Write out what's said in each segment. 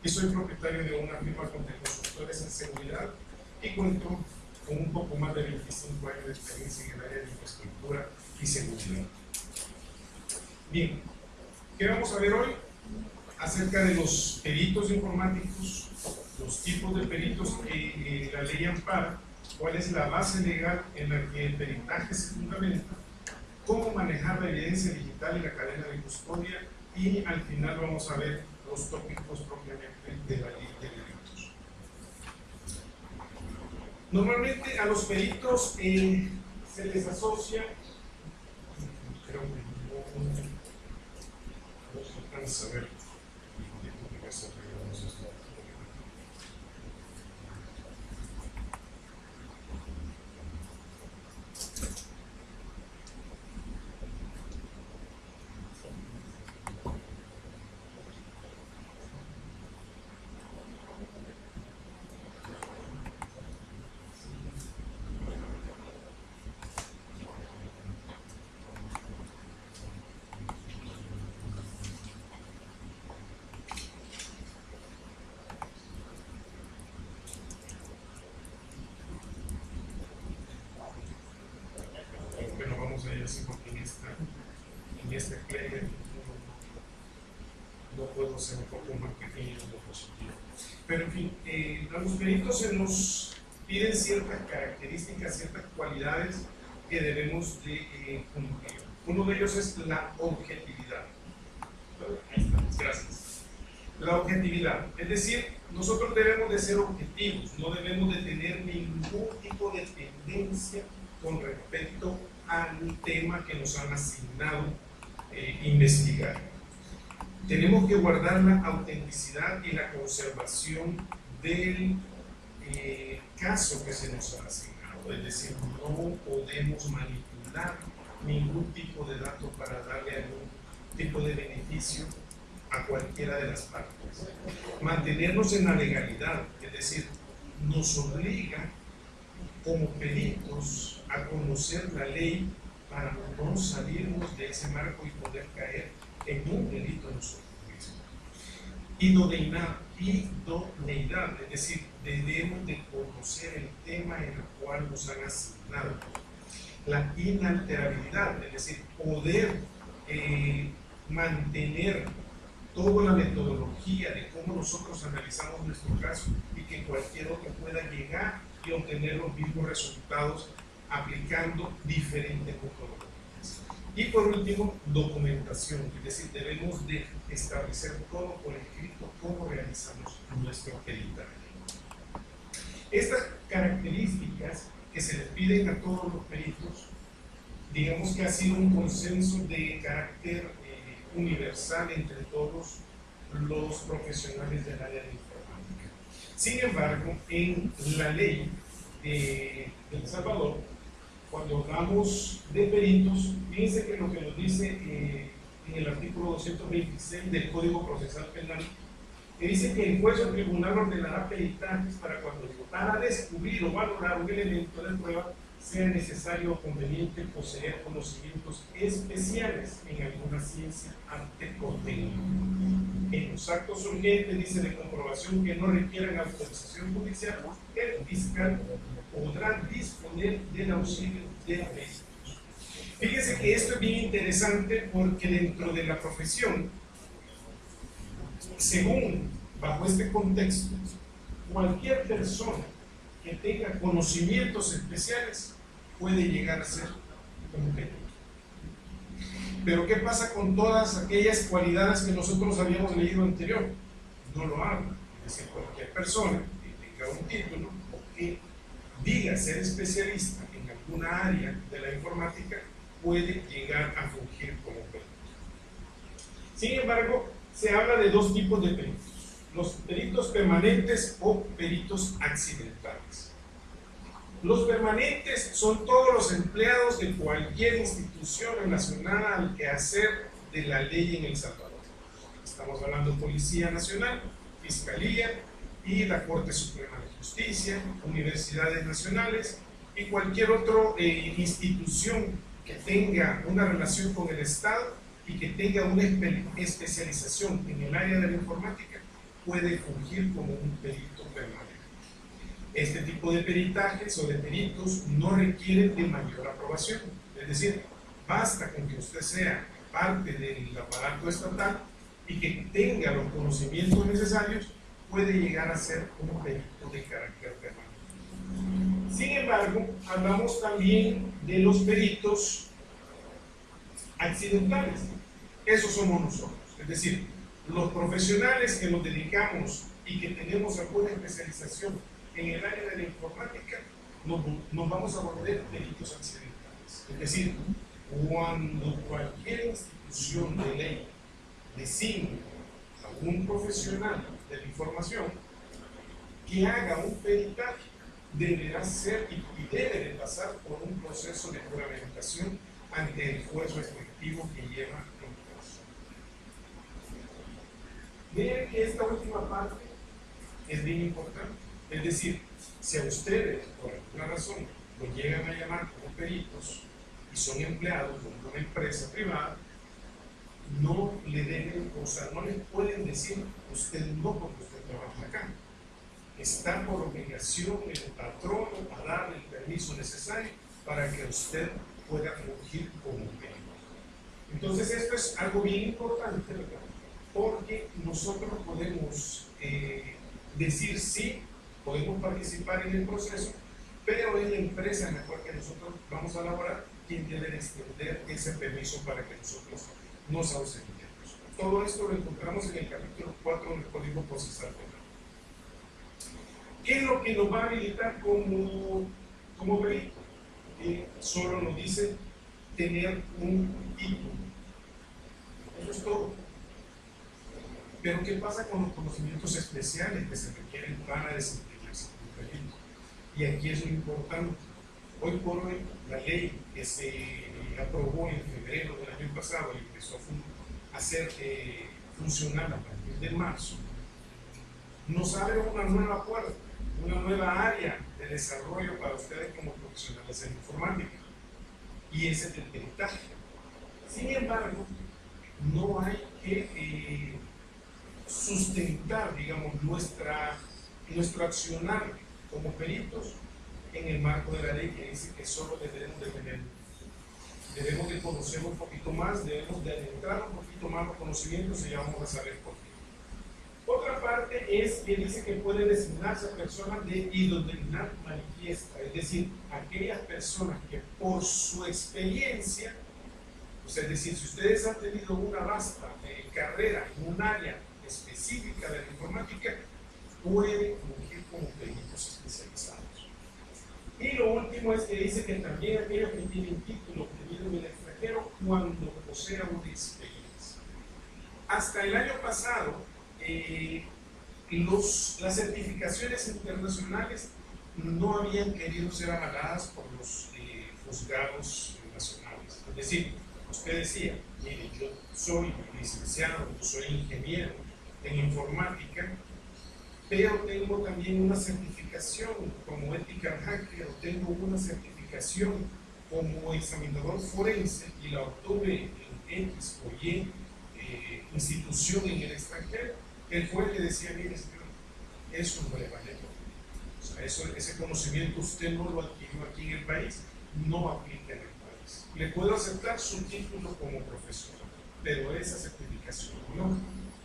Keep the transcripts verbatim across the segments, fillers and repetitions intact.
y soy propietario de una firma con consultores en seguridad y cuento con un poco más de veinticinco años de experiencia en el área de infraestructura y seguridad. Bien, ¿qué vamos a ver hoy? Acerca de los peritos informáticos, los tipos de peritos que eh, la ley ampara, cuál es la base legal en la que el peritaje se fundamenta, cómo manejar la evidencia digital y la cadena de custodia, y al final vamos a ver los tópicos propiamente de la ley de delitos. Normalmente a los peritos eh, se les asocia, creo que no, no se alcanza a ver. Así porque en esta, en este player no, no puedo ser un poco más pequeño de lo positivo. Pero en fin, eh, a los peritos se nos piden ciertas características, ciertas cualidades que debemos de eh, cumplir. Uno de ellos es la objetividad. Ahí estamos, gracias. La objetividad, es decir, nosotros debemos de ser objetivos, no debemos de tener ningún tipo de tendencia con respecto al tema que nos han asignado eh, investigar. Tenemos que guardar la autenticidad y la conservación del eh, caso que se nos ha asignado, es decir, no podemos manipular ningún tipo de dato para darle algún tipo de beneficio a cualquiera de las partes. Mantenernos en la legalidad, es decir, nos obliga como peritos a conocer la ley para no salirnos de ese marco y poder caer en un delito nosotros mismos. Idoneidad, idoneidad, es decir, debemos de conocer el tema en el cual nos han asignado. La inalterabilidad, es decir, poder eh, mantener toda la metodología de cómo nosotros analizamos nuestro caso y que cualquier otro pueda llegar y obtener los mismos resultados aplicando diferentes metodologías. Y por último, documentación, es decir, debemos de establecer todo por escrito cómo realizamos nuestro peritaje. Estas características que se les piden a todos los peritos, digamos que ha sido un consenso de carácter eh, universal entre todos los profesionales del área de informática. Sin embargo, en la ley de El Salvador, cuando hablamos de peritos, fíjense que lo que nos dice eh, en el artículo doscientos veintiséis del Código Procesal Penal, que dice que el juez o tribunal ordenará peritajes para cuando para descubrir o valorar un elemento de prueba sea necesario o conveniente poseer conocimientos especiales en alguna ciencia, arte o técnica. En los actos urgentes, dice, de comprobación que no requieran autorización judicial, el fiscal podrá disponer del auxilio de peritos. Fíjense que esto es bien interesante porque dentro de la profesión, según, bajo este contexto, cualquier persona que tenga conocimientos especiales puede llegar a ser un perito. Pero ¿qué pasa con todas aquellas cualidades que nosotros habíamos leído anterior? No lo habla. Es decir, cualquier persona que tenga un título o que diga ser especialista en alguna área de la informática puede llegar a fungir como perito. Sin embargo, se habla de dos tipos de peritos: los peritos permanentes o peritos accidentales. Los permanentes son todos los empleados de cualquier institución relacionada al quehacer de la ley en El Salvador. Estamos hablando de Policía Nacional, Fiscalía y la Corte Suprema de Justicia, universidades nacionales y cualquier otra eh, institución que tenga una relación con el Estado y que tenga una espe especialización en el área de la informática puede fungir como un perito permanente. Este tipo de peritajes o de peritos no requieren de mayor aprobación, es decir, basta con que usted sea parte del aparato estatal y que tenga los conocimientos necesarios, puede llegar a ser un perito de carácter permanente. Sin embargo, hablamos también de los peritos accidentales. Esos somos nosotros, es decir, los profesionales que nos dedicamos y que tenemos alguna especialización en el área de la informática, nos, nos vamos a volver peritos accidentales. Es decir, cuando cualquier institución de ley designe a un profesional de la información que haga un peritaje, deberá ser y debe de pasar por un proceso de juramentación ante el juez respectivo que lleva el caso. Miren que esta última parte es bien importante. Es decir, si a ustedes, por alguna razón, los llegan a llamar como peritos y son empleados de una empresa privada, no le deben, o sea, no les pueden decir usted no porque usted trabaja acá. Está por obligación el patrón a darle el permiso necesario para que usted pueda fungir como perito. Entonces esto es algo bien importante, ¿verdad? Porque nosotros podemos eh, decir sí, podemos participar en el proceso, pero es la empresa en la cual que nosotros vamos a laborar quien debe extender ese permiso para que nosotros nos ausentemos. Todo esto lo encontramos en el capítulo cuatro del Código Procesal Penal. ¿Qué es lo que nos va a habilitar como, como perito? Eh, solo nos dice tener un título. Eso es todo. Pero ¿qué pasa con los conocimientos especiales que se requieren para desempeñarse como perito? Y aquí es lo importante. Hoy por hoy, la ley que se aprobó en febrero del año pasado y empezó a hacer eh, funcionar a partir de marzo, nos abre una nueva puerta, una nueva área de desarrollo para ustedes como profesionales en informática, y ese es el peritaje. Sin embargo, no hay que eh, sustentar, digamos, nuestra, nuestro accionar como peritos en el marco de la ley que dice que solo debemos de tener, debemos de conocer un poquito más, debemos de adentrar un poquito más los conocimientos y ya vamos a saber por qué. Otra parte es que dice que puede designarse a personas de idoneidad manifiesta, es decir, aquellas personas que por su experiencia, o sea, es decir, si ustedes han tenido una vasta eh, carrera en un área específica de la informática, pueden fungir como peritos especializados. Y lo último es que dice que también aquellos que tienen título obtenido en el extranjero cuando posea una experiencia. Hasta el año pasado, eh, los, las certificaciones internacionales no habían querido ser avaladas por los eh, juzgados nacionales. Es decir, usted decía, mire, yo soy licenciado, yo soy ingeniero en informática, pero tengo también una certificación como ethical hacker, o tengo una certificación como examinador forense y la obtuve en X o Y eh, institución en el extranjero. El juez le decía, mire, señor, eso no le vale. O sea, eso, ese conocimiento usted no lo adquirió aquí en el país, no aplica en el país. Le puedo aceptar su título como profesor, pero esa certificación no.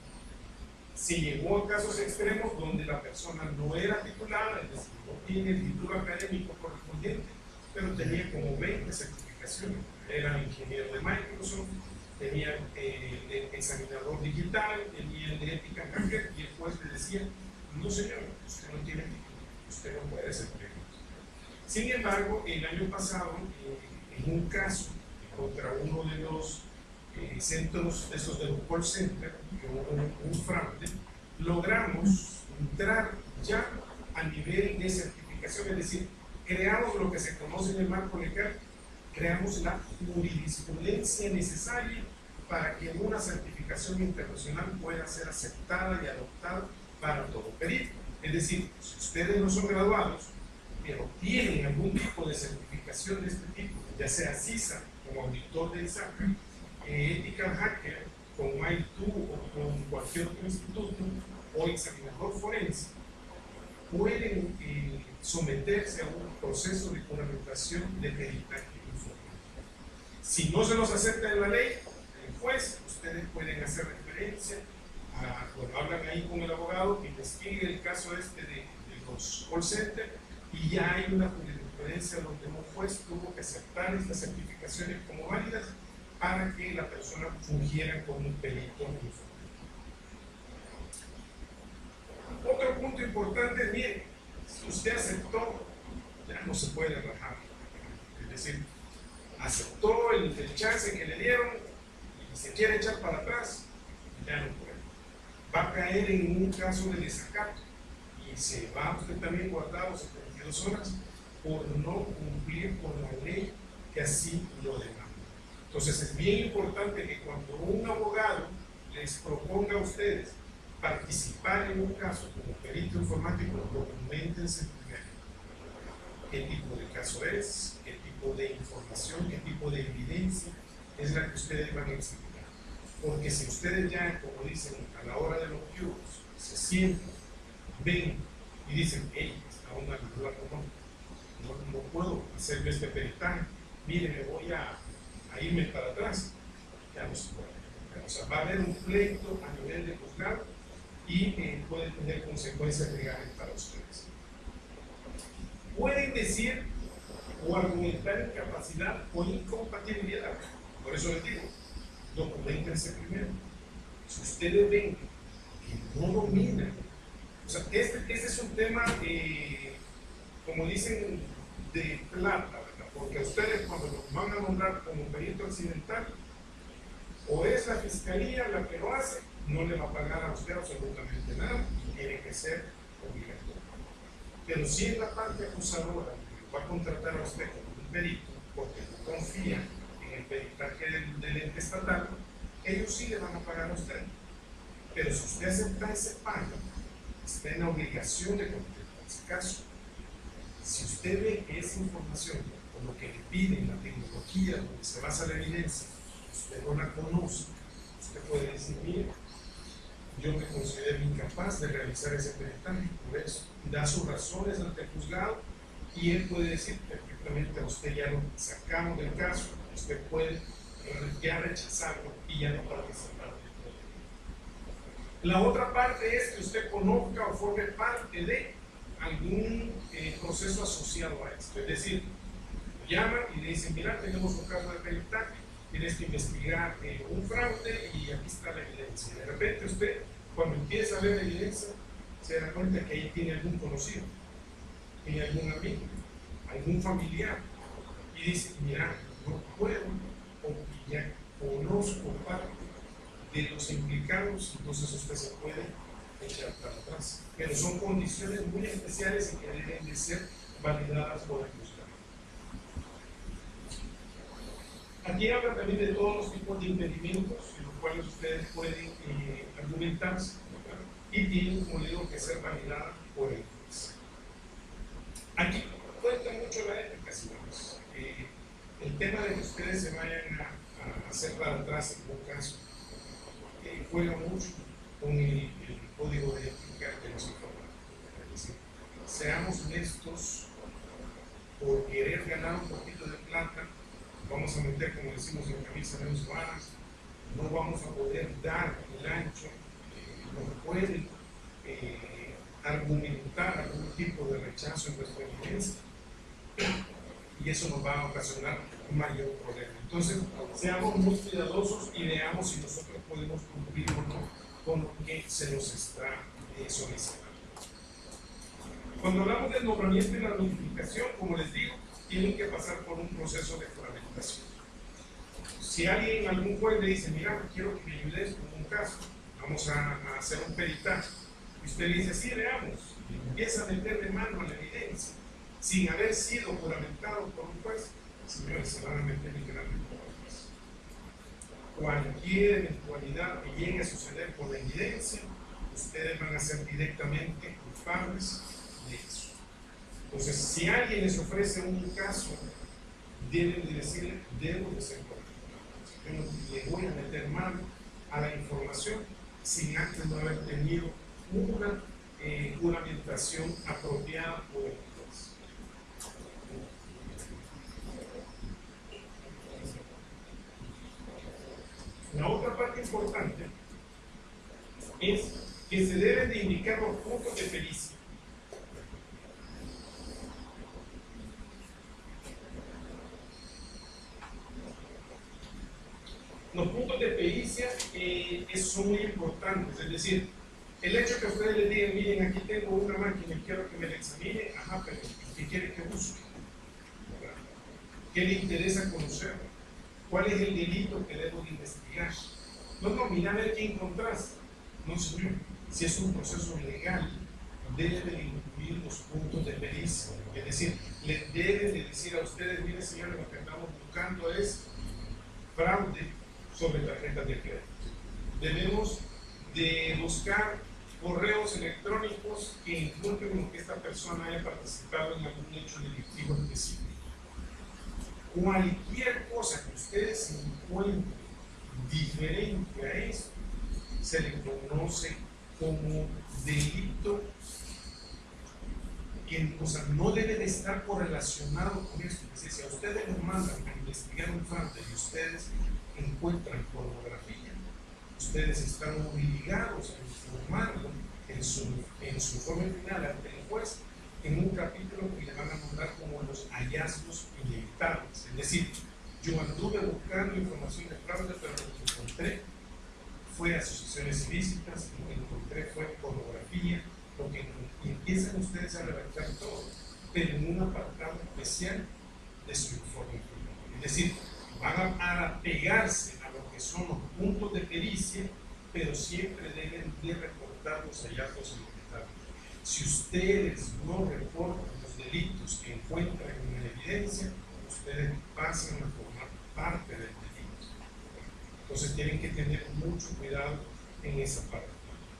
Si llegó a casos extremos donde la persona no era titulada, es decir, no tiene el título académico correspondiente, pero tenía como veinte certificaciones, era ingeniero de Microsoft, tenía eh, el examinador digital, tenía el de ética hacker, y el juez le decía, no señor, usted no tiene título, usted no puede ser perito. Sin embargo, el año pasado, eh, en un caso contra uno de los eh, centros, esos de un call center, un, un fraude, logramos entrar ya a nivel de certificación, es decir, creamos lo que se conoce en el marco legal, creamos la jurisprudencia necesaria para que una certificación internacional pueda ser aceptada y adoptada para todo perito. Es decir, si ustedes no son graduados, pero tienen algún tipo de certificación de este tipo, ya sea CISA como auditor de ISACA, eh, Ethical Hacker, con I dos o con cualquier otro instituto, o examinador forense pueden eh, someterse a un proceso de juramentación de peritaje informático. Si no se los acepta en la ley, el juez, ustedes pueden hacer referencia a, bueno, hablan ahí con el abogado que investigue el caso este de, de los call centers, y ya hay una jurisprudencia donde un juez tuvo que aceptar estas certificaciones como válidas para que la persona fungiera como un perito informático. Otro punto importante es, bien, si usted aceptó, ya no se puede rajar. Es decir, aceptó el, el chance que le dieron y se quiere echar para atrás, ya no puede. Va a caer en un caso de desacato y se va usted también guardado setenta y dos horas por no cumplir con la ley que así lo demanda. Entonces es bien importante que cuando un abogado les proponga a ustedes participar en un caso como perito informático, documentense primero. ¿Qué tipo de caso es? ¿Qué tipo de información? ¿Qué tipo de evidencia es la que ustedes van a examinar? Porque si ustedes ya, como dicen, a la hora de los cubos, se sientan, ven y dicen, hey, está una duda, no, no, no puedo hacerme este peritaje, mire, me voy a, a irme para atrás, ya no se puede. O sea, va a haber un pleito a nivel de juzgado y eh, puede tener consecuencias legales para ustedes. Pueden decir o argumentar incapacidad o incompatibilidad. Por eso les digo, documentense primero. Si ustedes ven que no dominan, o sea, este, este es un tema, eh, como dicen, de plata, ¿verdad? Porque ustedes cuando los van a nombrar como perito accidental, o es la fiscalía la que lo hace, no le va a pagar a usted absolutamente nada y tiene que ser obligatorio. Pero si es la parte acusadora que va a contratar a usted como un perito porque no confía en el peritaje del, del ente estatal, ellos sí le van a pagar a usted. Pero si usted acepta ese pago, está en la obligación de contestar ese caso. Si usted ve que esa información, o lo que le piden, la tecnología donde se basa la evidencia, usted no la conoce, usted puede decir, mire, yo me considero incapaz de realizar ese peritaje, por eso da sus razones ante el juzgado y él puede decir perfectamente, a usted ya lo sacamos del caso, usted puede ya rechazarlo y ya no participar. La otra parte es que usted conozca o forme parte de algún eh, proceso asociado a esto, es decir, llaman y le dicen, mira, tenemos un caso de peritaje, tienes que investigar eh, un fraude y aquí está la evidencia. De repente usted, cuando empieza a ver la evidencia, se da cuenta que ahí tiene algún conocido, tiene algún amigo, algún familiar, y dice, mira, no puedo, o ya conozco parte de los implicados, entonces usted se puede echar para atrás. Pero son condiciones muy especiales y que deben de ser validadas por el juzgado. Aquí habla también de todos los tipos de impedimentos en los cuales ustedes pueden eh, argumentarse, ¿verdad? Y tienen, como le digo, que ser validadas por el juez. Aquí cuenta mucho la ética, señores. Eh, el tema de que ustedes se vayan a, a hacer para atrás en un caso eh, juega mucho con el, el código de ética de los informáticos. Es decir, seamos honestos, por querer ganar un poquito de plata, vamos a meter, como decimos en camisa de once varas, no vamos a poder dar el ancho, eh, no pueden eh, argumentar algún tipo de rechazo en nuestra evidencia y eso nos va a ocasionar un mayor problema. Entonces, seamos muy cuidadosos y veamos si nosotros podemos cumplir o no con lo que se nos está eh, solicitando. Cuando hablamos del nombramiento y la notificación, como les digo, tienen que pasar por un proceso de juramentación. Si alguien, algún juez le dice, mira, quiero que me ayudes con un caso, vamos a, a hacer un peritaje, y usted le dice, sí, veamos, y empieza a meterle mano a la evidencia, sin haber sido juramentado por un juez, señores, se van a meter en grandes problemas. Cualquier eventualidad que llegue a suceder por la evidencia, ustedes van a ser directamente culpables de eso. Entonces, si alguien les ofrece un caso, deben de decirle, debo de ser correcto. Yo no le voy a meter mano a la información sin antes no haber tenido una eh, juramentación apropiada por el juez. La otra parte importante es que se deben de indicar los puntos de pericia. Los puntos de pericia eh, son muy importantes, es decir, el hecho que ustedes les digan, miren, aquí tengo una máquina y quiero que me la examine, ajá, pero ¿qué quiere que busque? ¿Qué le interesa conocer? ¿Cuál es el delito que debo de investigar? No, no, mira a ver qué encontrás. No, señor, si es un proceso legal, debe de incluir los puntos de pericia. Es decir, les deben de decir a ustedes, miren, señores, lo que estamos buscando es fraude sobre tarjetas de crédito. Debemos de buscar correos electrónicos que inculquen que esta persona haya participado en algún hecho delictivo específico. Cualquier cosa que ustedes encuentren diferente a esto, se le conoce como delito, que o sea, no debe de estar correlacionado con esto. Es decir, si a ustedes nos mandan a investigar un fraude y ustedes encuentran pornografía, ustedes están obligados a informarlo en su, en su informe final ante el juez en un capítulo que le van a mandar como los hallazgos inevitables. Es decir, yo anduve buscando información de fraude, pero lo que encontré fue asociaciones ilícitas, lo que encontré fue pornografía, lo que empiezan ustedes a redactar todo, pero en un apartado especial de su informe final. Es decir, van a apegarse a lo que son los puntos de pericia, pero siempre deben de reportar los hallazgos inevitables. Si ustedes no reportan los delitos que encuentran en la evidencia, ustedes pasan a formar parte del delito. Entonces tienen que tener mucho cuidado en esa parte.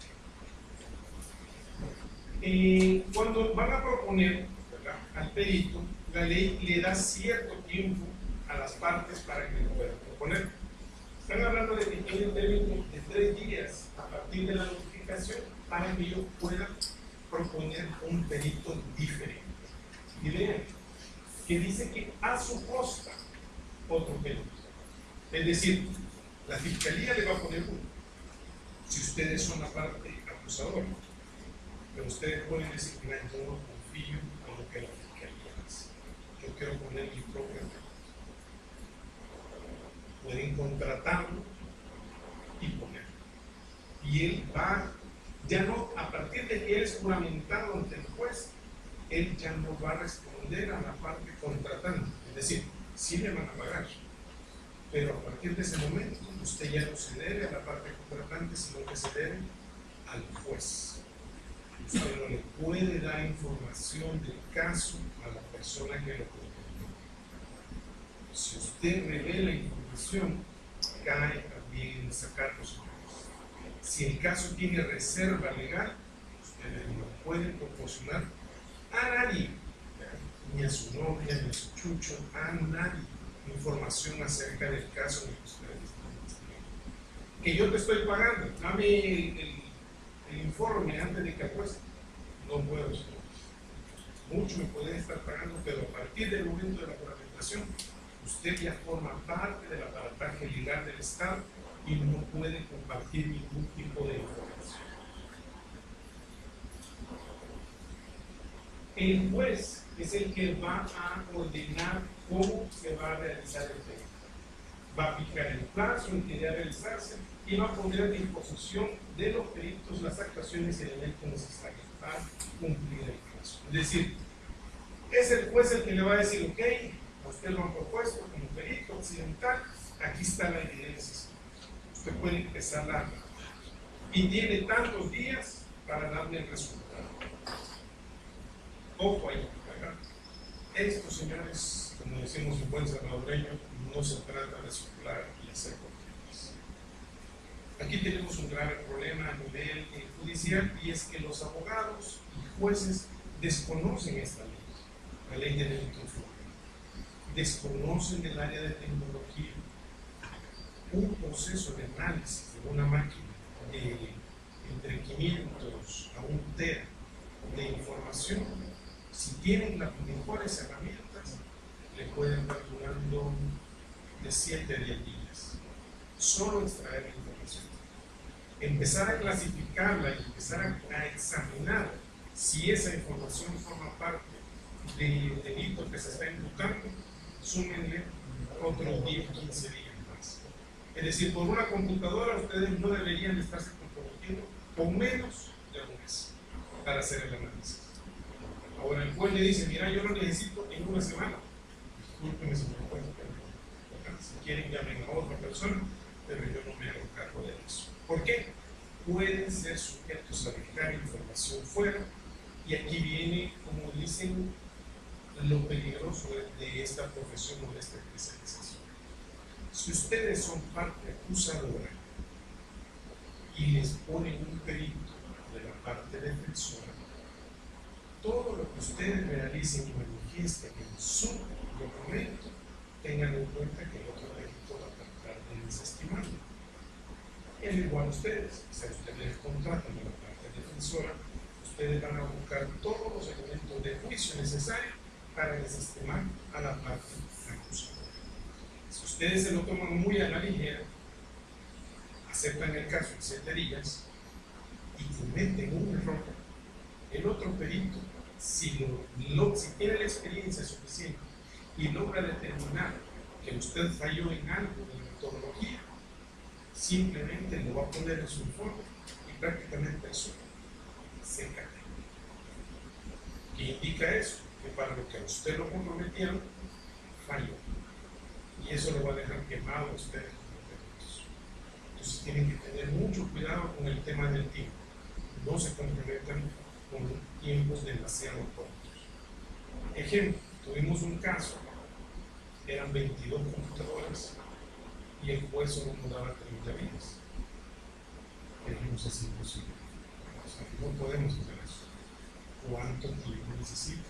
Eh, cuando van a proponer, ¿verdad?, al perito, la ley le da cierto tiempo a las partes para que lo puedan proponer. Están hablando de que tienen término de tres días a partir de la notificación para que ellos puedan proponer un perito diferente. Y vean que dice que a su costa otro perito. Es decir, la fiscalía le va a poner uno si ustedes son la parte acusadora, pero ustedes pueden decir que yo no confío en lo que la fiscalía hace, yo quiero poner mi propia perito. Pueden contratarlo y ponerlo, y él va, ya no, a partir de que él es juramentado ante el juez, él ya no va a responder a la parte contratante, es decir, sí le van a pagar, pero a partir de ese momento usted ya no se debe a la parte contratante, sino que se debe al juez. Usted no le puede dar información del caso a la persona que lo contrató. Si usted revela información, cae también en sacar los casos. Si el caso tiene reserva legal, ustedes no pueden proporcionar a nadie, ni a su novia, ni a su chucho, a nadie, información acerca del caso en el que ustedes están investigando. Que yo te estoy pagando, dame el, el, el informe antes de que apueste. No puedo, señor. Mucho me pueden estar pagando, pero a partir del momento de la juramentación, usted ya forma parte del aparataje legal del Estado y no puede compartir ningún tipo de información. El juez es el que va a ordenar cómo se va a realizar el delito. Va a fijar el plazo en que debe realizarse y va a poner a disposición de los peritos las actuaciones y elementos necesarios para cumplir el plazo. Es decir, es el juez el que le va a decir, ok, a usted lo han propuesto como perito occidental, aquí está la evidencia. Usted puede empezar a trabajar. Y tiene tantos días para darle el resultado. Ojo ahí, ¿verdad? Esto, señores, como decimos en buen salvadoreño, no se trata de circular y hacer controles. Aquí tenemos un grave problema a nivel eh, judicial, y es que los abogados y jueces desconocen esta ley, la ley de delito informal. Desconocen el área de tecnología. Un proceso de análisis de una máquina eh, entre quinientos a un tera de información, si tienen las mejores herramientas, le pueden estar durando de siete a diez días. Solo extraer la información. Empezar a clasificarla y empezar a, a examinar si esa información forma parte del delito que se está imputando, súmenle otros diez a quince días más. Es decir, por una computadora ustedes no deberían estarse comprometiendo con menos de un mes para hacer el análisis. Ahora el juez le dice, mira, yo lo necesito en una semana. Discúlpenme, señor juez, pero si quieren llamen a otra persona, pero yo no me hago cargo de eso. ¿Por qué? Pueden ser sujetos a dejar información fuera, y aquí viene, como dicen, lo peligroso de esta profesión o de esta especialización. Si ustedes son parte acusadora y les ponen un perito de la parte defensora, todo lo que ustedes realicen y manifiesten en su documento, tengan en cuenta que el otro perito va a tratar de desestimarlo. Es igual a ustedes, si a ustedes les contratan de la parte defensora, ustedes van a buscar todos los elementos de juicio necesarios para desestimar a la parte acusadora. Si ustedes se lo toman muy a la ligera, aceptan el caso en siete días y cometen un error, el otro perito, si, lo, lo, si tiene la experiencia suficiente y logra determinar que usted falló en algo de la metodología, simplemente lo va a poner en su informe y prácticamente eso se cae. ¿Qué indica eso? Que para lo que a usted lo comprometieron, falló. Y eso lo va a dejar quemado a ustedes como peritos. Entonces tienen que tener mucho cuidado con el tema del tiempo. No se comprometan con tiempos demasiado cortos. Ejemplo, tuvimos un caso, eran veintidós computadoras y el juez solo nos daba treinta días. Dijimos, es imposible. O sea, no podemos hacer eso. ¿Cuánto tiempo necesita?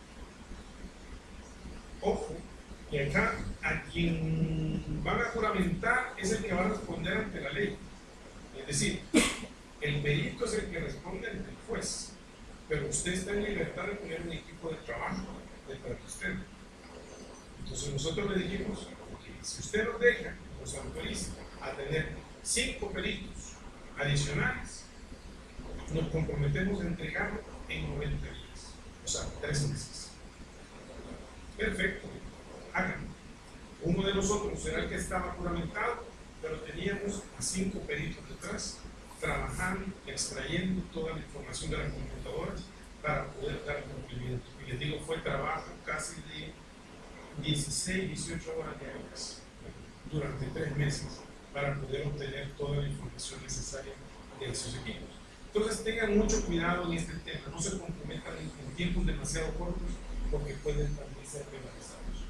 Ojo, y acá a quien van a juramentar es el que va a responder ante la ley. Es decir, el perito es el que responde ante el juez, pero usted está en libertad de poner un equipo de trabajo detrás de usted. Entonces nosotros le dijimos, okay, si usted nos deja, nos autoriza a tener cinco peritos adicionales, nos comprometemos a entregarlo en noventa días, o sea, tres meses. Perfecto, háganlo. Uno de nosotros era el que estaba juramentado, pero teníamos a cinco peritos detrás, trabajando, extrayendo toda la información de las computadoras para poder dar cumplimiento. Y les digo, fue trabajo casi de dieciséis, dieciocho horas diarias durante tres meses para poder obtener toda la información necesaria de esos equipos. Entonces tengan mucho cuidado en este tema, no se comprometan en, en tiempos demasiado cortos porque pueden también ser penalizados.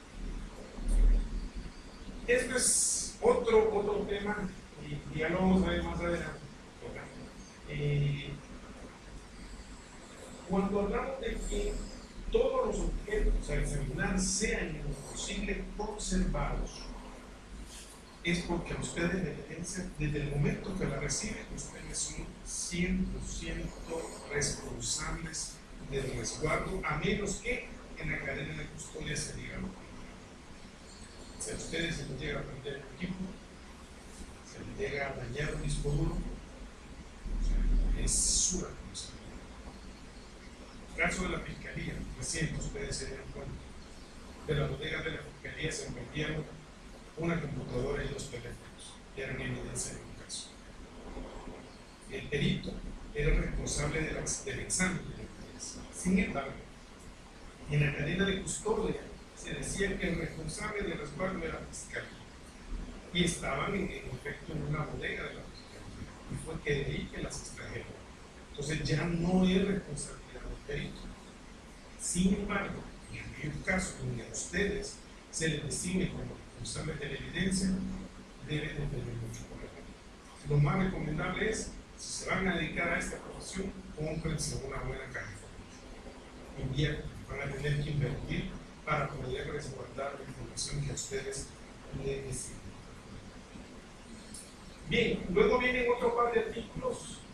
Esto es otro, otro tema y ya lo vamos a ver más adelante. Eh, cuando hablamos de que todos los objetos a examinar sean en lo posible conservados, es porque a ustedes la evidencia, desde el momento que la reciben, ustedes son cien por ciento responsables del resguardo, a menos que en la cadena de custodia se diga lo que si a ustedes se les llega a prender el equipo, se les llega a dañar un disco duro, o sea, es su responsabilidad. En el caso de la fiscalía, recién ustedes se dieron cuenta, de las bodegas de la fiscalía se envolvieron una computadora y dos teléfonos, que eran evidencia en un caso. El perito era el responsable de la, del examen de la evidencia. Sin embargo, en la cadena de custodia se decía que el responsable del resguardo era la fiscalía. Y estaban en, en efecto en una bodega de la fiscalía. Y fue que de ahí que las extrajeron. Entonces ya no es responsabilidad del perito. Sin embargo, en aquellos casos donde a ustedes se les designe como responsables de la evidencia, deben de tener mucho cuidado. Lo más recomendable es, si se van a dedicar a esta profesión, cómprense una buena caja de invierten, van a tener que invertir para poder resguardar la información que a ustedes necesitan. Bien, luego vienen otro par de artículos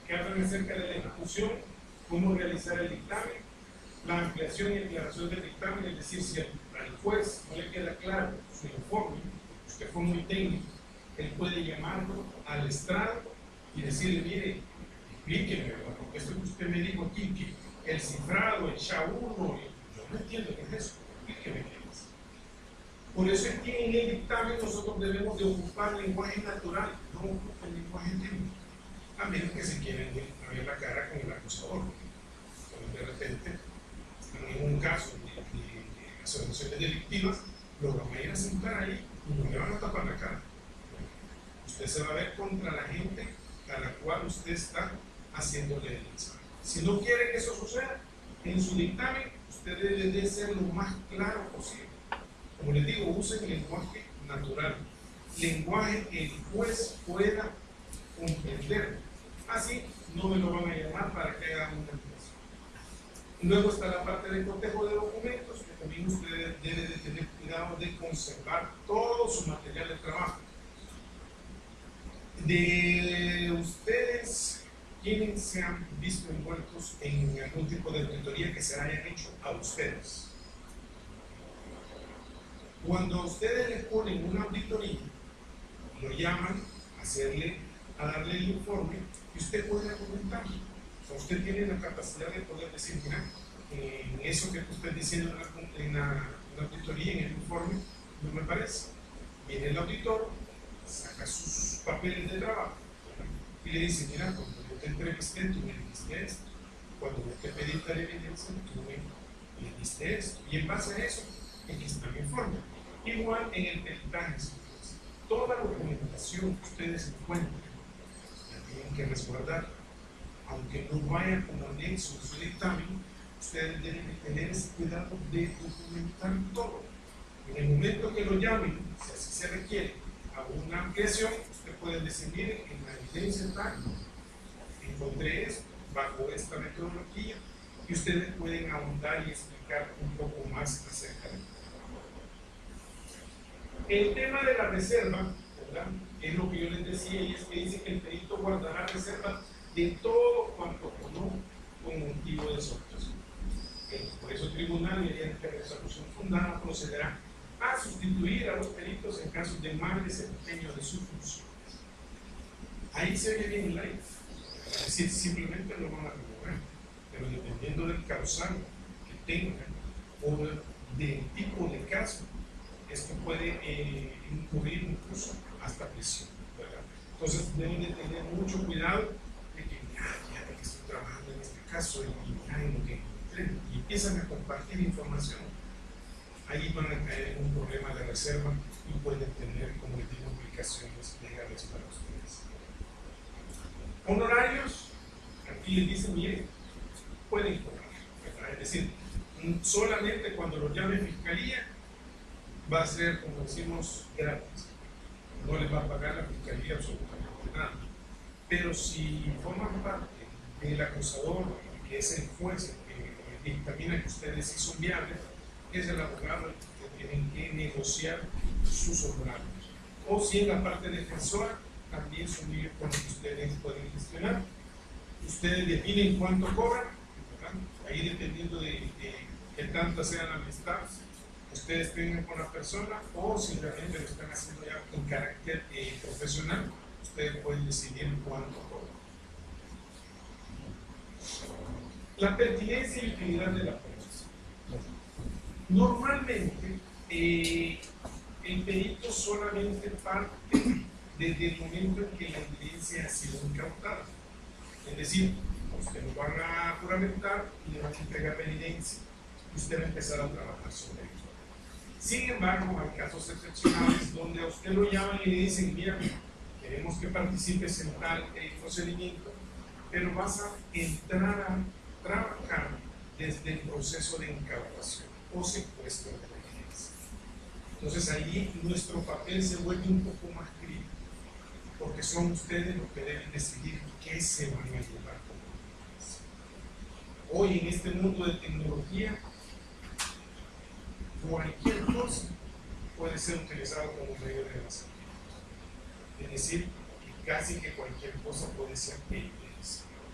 que hablan acerca de la ejecución, cómo realizar el dictamen, la ampliación y aclaración del dictamen, es decir, si al juez no le queda claro su informe, usted fue muy técnico, él puede llamarlo al estrado y decirle, mire, explíqueme, porque esto que usted me dijo aquí, que el cifrado, el S H A uno, yo no entiendo qué es eso, explíqueme qué es. Por eso es que en el dictamen nosotros debemos de ocupar lenguaje natural, no ocupar lenguaje técnico, a menos que se quieran ver la cara con el acusador. Cuando de repente, en un caso de, de, de asociaciones delictivas, lo van a ir a sentar ahí y no le van a tapar la cara. Usted se va a ver contra la gente a la cual usted está haciéndole el examen. Si no quiere que eso suceda, en su dictamen usted debe de ser lo más claro posible. Como les digo, usen lenguaje natural, lenguaje que el juez pueda comprender. Así no me lo van a llamar para que haga una actuación. Luego está la parte de cotejo de documentos, que también usted debe de tener cuidado de conservar todo su material de trabajo. De ustedes, ¿quiénes se han visto envueltos en algún tipo de auditoría que se hayan hecho a ustedes? Cuando a ustedes les ponen una auditoría, lo llaman a, hacerle, a darle el informe y usted puede argumentar. O sea, usted tiene la capacidad de poder decir, mira, en eso que tú estás diciendo en la, en, la, en la auditoría, en el informe, no me parece. Viene el auditor, saca sus papeles de trabajo y le dice, mira, cuando yo te entrevisté, tú me dijiste esto. Cuando yo te pedí tal evidencia, tú me dijiste esto. Y en base a eso, aquí está mi informe. Igual en el peritaje, toda la documentación que ustedes encuentren, la tienen que resguardar. Aunque no vaya como anexo en su dictamen, ustedes deben de tener ese cuidado de documentar todo. En el momento que lo llamen, si así se requiere, a una ampliación, usted puede decir, mire, en la evidencia tal, encontré esto, bajo esta metodología, y ustedes pueden ahondar y explicar un poco más acerca de esto. El tema de la reserva, ¿verdad?, es lo que yo les decía, y es que dice que el perito guardará reserva de todo cuanto conozca con motivo de sorpresa. Por eso el tribunal, mediante resolución fundada, procederá a sustituir a los peritos en casos de mal desempeño de sus funciones. Ahí se ve bien la ley. Es decir, simplemente lo van a remover, pero dependiendo del causal que tenga o del tipo de caso, esto puede eh, incurrir incluso hasta prisión, ¿verdad? Entonces deben de tener mucho cuidado de que, ah, ya que estoy trabajando en este caso y, y, ah, en lo que encontré, y empiezan a compartir información. Ahí van a caer en un problema de reserva y pueden tener, como les digo, implicaciones legales para ustedes. Honorarios, aquí les dicen, miren, pueden cobrar, ¿verdad? Es decir, solamente cuando lo llame fiscalía va a ser, como decimos, gratis. No les va a pagar la fiscalía absolutamente nada. Pero si forman parte del acusador, que es el juez que dictamina que ustedes sí son viables, es el abogado el que tienen que negociar sus honorarios. O si en la parte defensora, también son ellos con los que ustedes pueden gestionar. Ustedes definen cuánto cobran, ¿verdad? Ahí dependiendo de, de qué tanta sea la amistad ustedes tengan con la persona, o si realmente lo están haciendo ya en carácter eh, profesional, ustedes pueden decidir cuánto cobran. La pertinencia y utilidad de la pruebas. Normalmente, eh, el perito solamente parte desde el momento en que la evidencia ha sido incautada. Es decir, usted lo van a juramentar y le van a entregar la evidencia y usted va a empezar a trabajar sobre ello. Sin embargo, hay casos excepcionales donde a usted lo llaman y le dicen, mira, queremos que participes en tal eh, procedimiento, pero vas a entrar a trabajar desde el proceso de incautación o secuestro de la evidencia. Entonces ahí nuestro papel se vuelve un poco más crítico, porque son ustedes los que deben decidir qué se van a llevar con la evidencia. Hoy en este mundo de tecnología, cualquier cosa puede ser utilizado como medio de almacenamiento. Es decir, que casi que cualquier cosa puede ser evidencia.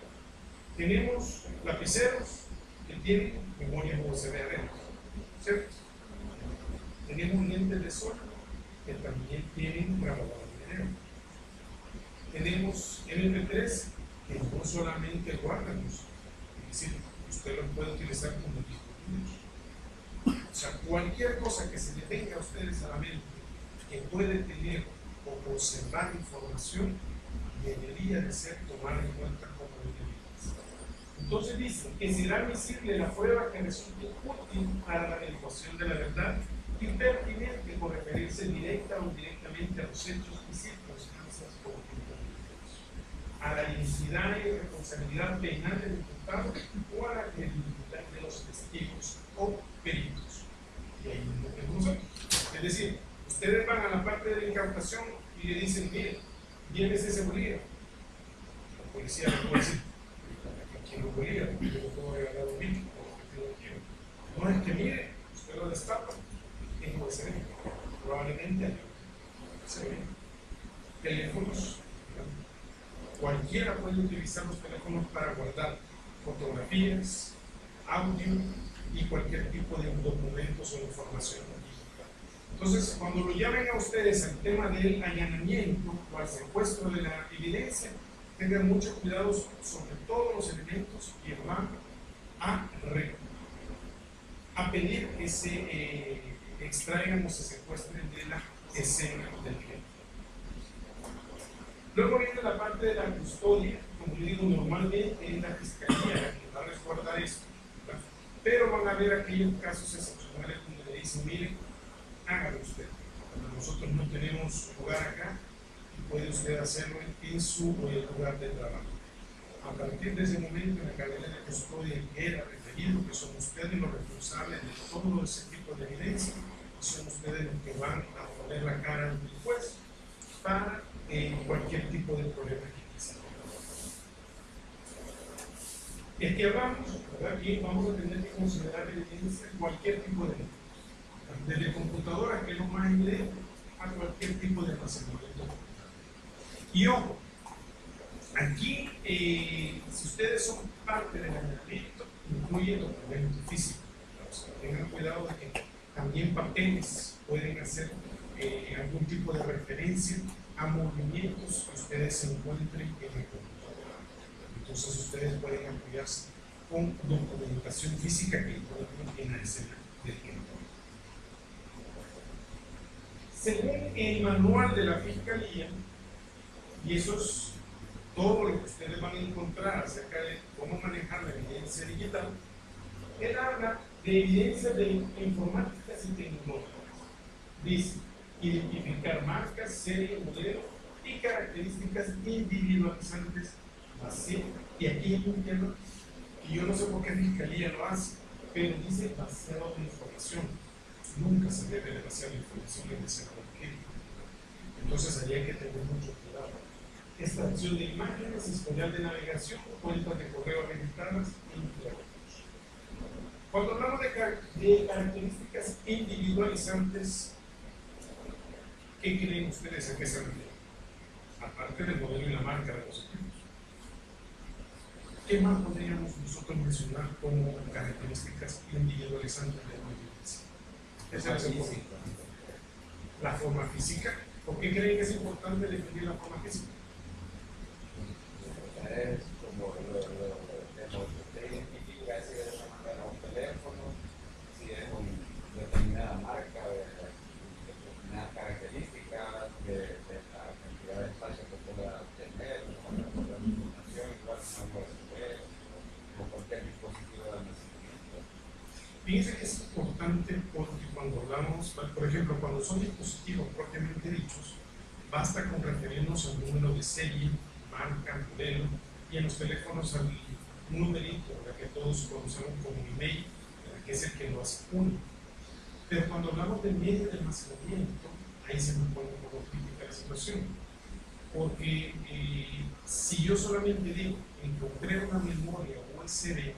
Tenemos lapiceros que tienen memoria U S B adentro, ¿cierto? Tenemos lentes de sol que también tienen grabador de video. Tenemos M P tres que no solamente guardan música, es decir, usted lo puede utilizar como discos. O sea, cualquier cosa que se le venga a ustedes a la mente que puede tener o conservar información debería de ser tomada en cuenta como evidencia. Entonces dice que será visible la prueba que resulte útil para la averiguación de la verdad y pertinente por referirse directa o indirectamente a los hechos y circunstancias ocurridos, a la identidad y responsabilidad penal del imputado o a la credibilidad de los testigos o peritos. Y ahí lo tenemos nosotros. Es decir, ustedes van a la parte de la incautación y le dicen, mire, llévese ese bolígrafo. La policía le puede decir, ¿quién lo bolígrafo? Yo no puedo regalar un bicho, no es que mire, usted lo destapa. U S B, probablemente hay U S B, teléfonos, cualquiera puede utilizar los teléfonos para guardar fotografías, audio y cualquier tipo de documentos o información. Entonces, cuando lo llamen a ustedes al tema del allanamiento o al secuestro de la evidencia, tengan mucho cuidado sobre todos los elementos que van a, a pedir que se eh, extraigan o se secuestren de la escena del crimen. Luego viene la parte de la custodia, como yo digo, normalmente es la fiscalía la que va a resguardar esto, ¿verdad? Pero van a haber aquellos casos excepcionales donde le dicen, miren, hágalo usted, nosotros no tenemos lugar acá y puede usted hacerlo en su eh, lugar de trabajo. A partir de ese momento, en la cadena de custodia queda referido que son ustedes los responsables de todo ese tipo de evidencia, son ustedes los que van a poner la cara ante el juez para eh, cualquier tipo de problema que exista. Es que hablamos, ¿verdad? Aquí vamos a tener que considerar evidencia cualquier tipo de evidencia, desde computadoras, que es lo más evidente, a cualquier tipo de almacenamiento. Y ojo, aquí, eh, si ustedes son parte del allanamiento, incluye documentos físicos. O sea, tengan cuidado de que también papeles pueden hacer eh, algún tipo de referencia a movimientos que ustedes se encuentren en el computador. Entonces, ustedes pueden apoyarse con documentación física que encuentren en la escena del crimen. Según el manual de la Fiscalía, y eso es todo lo que ustedes van a encontrar acerca de cómo manejar la evidencia digital, él habla de evidencias de informáticas y tecnológicas. Dice, identificar marcas, serie, modelo y características individualizantes. Así, y aquí hay un tema que yo no sé por qué Fiscalía lo hace, pero dice vaciado de información. Nunca se debe de vaciar la información en ese cualquier. Entonces allí hay que tener mucho cuidado. Extracción de imágenes, historial de navegación, cuentas de correo registradas, entre otros. Cuando hablamos de, car de características individualizantes, ¿qué creen ustedes a qué se refiere? Aparte del modelo y la marca de los equipos. ¿Qué más podríamos nosotros mencionar como características individualizantes de la evidencia? Esa es el punto. La forma física. ¿Por qué creen que es importante definir la forma física? Es como lo, lo, lo, lo que usted identifica, si es un teléfono, si es una determinada marca, de determinadas características, de, de la cantidad de espacio que pueda tener, con la información, igual que una U S B o cualquier dispositivo de almacenamiento. Fíjense que es importante porque cuando hablamos, por ejemplo, cuando son dispositivos propiamente dichos, basta con referirnos al número de serie, marca, modelo, y en los teléfonos al numerito, ¿verdad? Que todos conocemos como email, ¿verdad? Que es el que lo hace uno. Pero cuando hablamos del medio de almacenamiento, ahí se me pone un poco crítica la situación. Porque eh, si yo solamente digo, encontré una memoria U S B,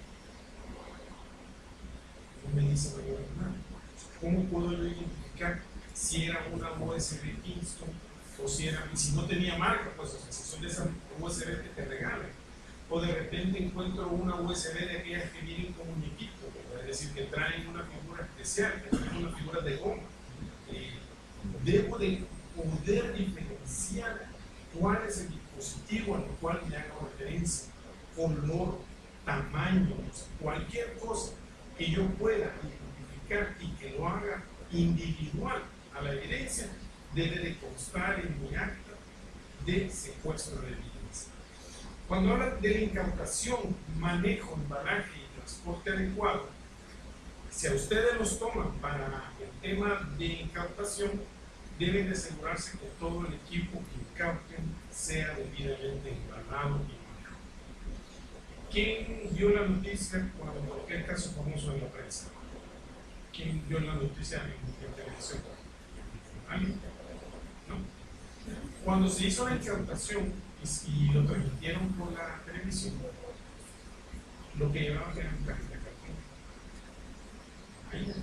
no me dice mayor nada. ¿Cómo puedo yo identificar si era una U S B Kingston o si era, y si no tenía marca, pues o sea, si son de esas U S B que te regalan? o de repente encuentro una U S B de aquellas que vienen con muñequito, es decir, que traen una figura especial, que traen una figura de goma. Eh, debo de poder diferenciar cuál es el dispositivo al cual le hago referencia, color, tamaño, cualquier cosa que yo pueda identificar y que lo haga individual a la evidencia, debe de constar en mi acta de secuestro de evidencia. Cuando hablan de la incautación, manejo, embalaje y transporte adecuado, si a ustedes los toman para el tema de incautación, deben de asegurarse que todo el equipo que incauten sea debidamente embalado y manejado. ¿Quién vio la noticia cuando aquel caso famoso en la prensa? ¿Quién vio la noticia en, en televisión? ¿Alguien? ¿No? Cuando se hizo la incautación y, y lo transmitieron por la televisión, lo que llevaban era un caja de cartón. Ahí no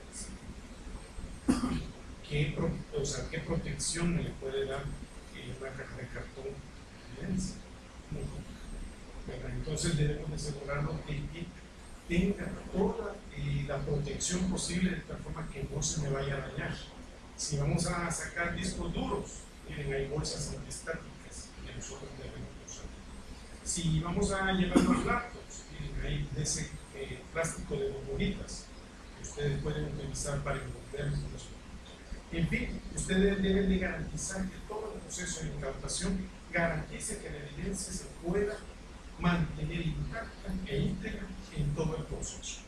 tengo ¿Qué, pro, o sea, ¿Qué protección le puede dar eh, una caja de cartón de evidencia? No. Entonces debemos asegurarnos de que tenga toda eh, la protección posible de tal forma que no se me vaya a dañar. Si vamos a sacar discos duros, miren, hay bolsas antiestáticas que nosotros debemos usar. Si vamos a llevar los laptops, miren, hay de ese eh, plástico de bombonitas que ustedes pueden utilizar para envolver los. En fin, ustedes deben de garantizar que todo el proceso de incautación garantice que la evidencia se pueda mantener intacta e íntegra en todo el proceso.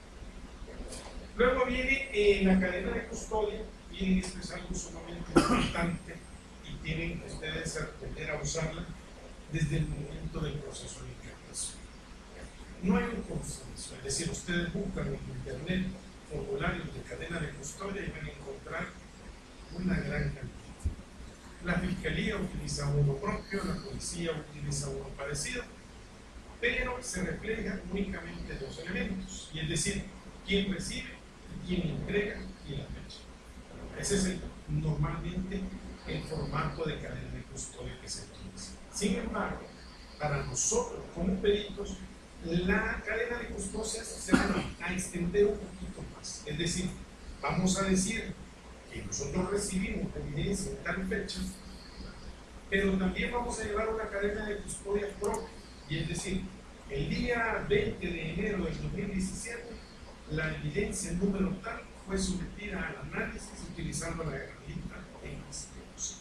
Luego viene eh, la cadena de custodia. Miren, esto es algo sumamente importante y tienen ustedes aprender a usarla desde el momento del proceso de incautación. No hay un consenso, es decir, ustedes buscan en internet formularios de cadena de custodia y van a encontrar una gran cantidad. La fiscalía utiliza uno propio, la policía utiliza uno parecido, pero se reflejan únicamente dos elementos, y es decir, quién recibe, quién entrega y la fecha. Ese es el, normalmente el formato de cadena de custodia que se utiliza. Sin embargo, para nosotros como peritos, la cadena de custodia se va a extender un poquito más. Es decir, vamos a decir que nosotros recibimos evidencia en tal fecha, pero también vamos a llevar una cadena de custodia propia. Y es decir, el día veinte de enero del dos mil diecisiete, la evidencia número tal fue sometida al análisis utilizando la herramienta en institución.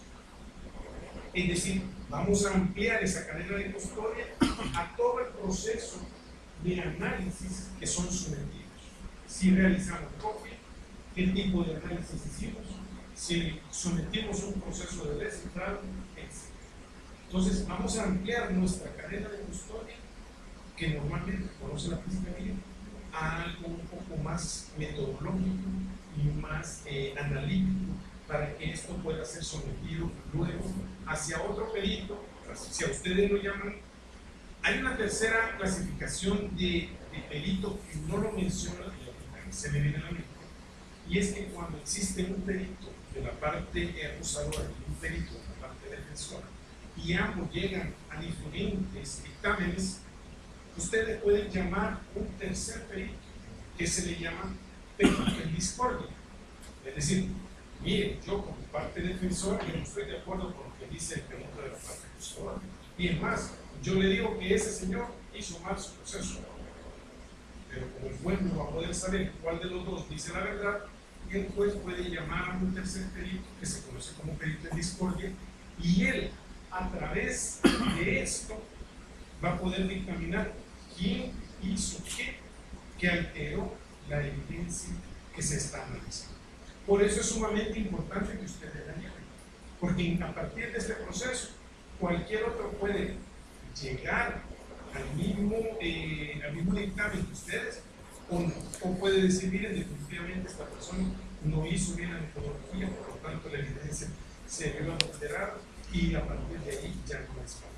Es decir, vamos a ampliar esa cadena de custodia a todo el proceso de análisis que son sometidos. Si realizamos copia, qué tipo de análisis hicimos, si sometimos un proceso de descifrado, etcétera. Entonces, vamos a ampliar nuestra cadena de custodia, que normalmente conoce la fiscalía, a algo un poco más metodológico y más eh, analítico, para que esto pueda ser sometido luego hacia otro perito, si a ustedes lo llaman. Hay una tercera clasificación de, de perito que no lo menciona, y se me viene a la mente, y es que cuando existe un perito de la parte acusadora y un perito de la parte defensora, y ambos llegan a diferentes dictámenes, ustedes pueden llamar un tercer perito, que se le llama perito en discordia. Es decir, mire, yo como parte defensora, yo no estoy de acuerdo con lo que dice el perito de la parte acusadora. Y es más, yo le digo que ese señor hizo mal su proceso. Pero como el juez no va a poder saber cuál de los dos dice la verdad, el juez puede llamar a un tercer perito, que se conoce como perito en discordia, y él, a través de esto, va a poder dictaminar quién hizo qué, que alteró la evidencia que se está analizando. Por eso es sumamente importante que ustedes la lleven, porque a partir de este proceso, cualquier otro puede llegar al mismo, eh, al mismo dictamen que ustedes, o no, o puede decir, miren, definitivamente esta persona no hizo bien la metodología, por lo tanto la evidencia se vio alterada y a partir de ahí ya no es válido.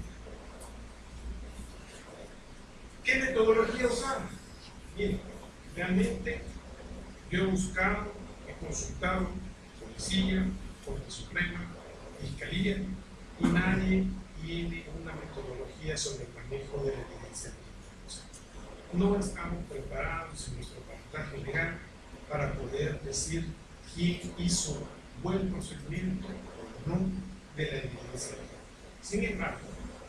¿Qué metodología usar? Bien, realmente yo he buscado, he consultado Policía, Corte Suprema, Fiscalía, y nadie tiene una metodología sobre el manejo de la evidencia. O sea, no estamos preparados en nuestro pantaje legal para poder decir quién hizo buen procedimiento o no de la evidencia. Sin embargo,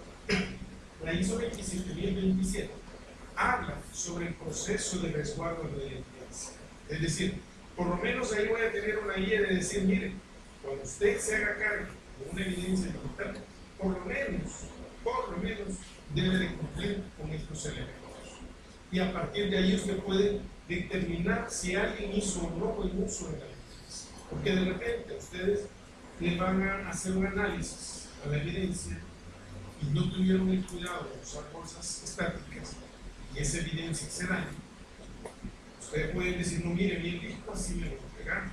la I S O veintisiete mil veintisiete habla sobre el proceso de resguardo de la evidencia. Es decir, por lo menos ahí voy a tener una guía de decir, mire, cuando usted se haga cargo de una evidencia digital, por lo menos, por lo menos, debe de cumplir con estos elementos. Y a partir de ahí usted puede determinar si alguien hizo o no buen uso de la evidencia. Porque de repente ustedes le van a hacer un análisis a la evidencia y no tuvieron el cuidado de usar bolsas estáticas y esa evidencia se daña. Ustedes pueden decir, no, mire, bien listo, así me lo entregaron.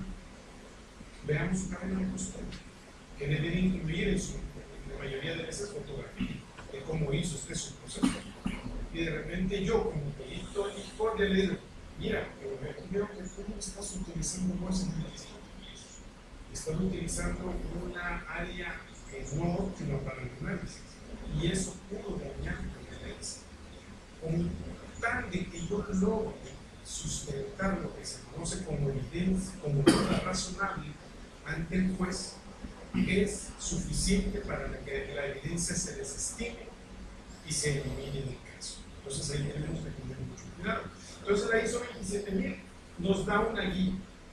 Veamos su cadena de custodia, que debe incluir en, su, en la mayoría de esas fotografías de cómo hizo usted su proceso. Y de repente yo, como perito en historia, le digo, mira, pero veo que tú no estás utilizando bolsas de pisos, estás utilizando una área que es no óptima para el análisis, y eso pudo dañar la evidencia. Con tal de que yo logre sustentar lo que se conoce como evidencia, como prueba razonable ante el juez, es suficiente para que la evidencia se desestime y se elimine del caso. Entonces ahí tenemos que tener mucho cuidado. Entonces la I S O veintisiete mil nos da una guía.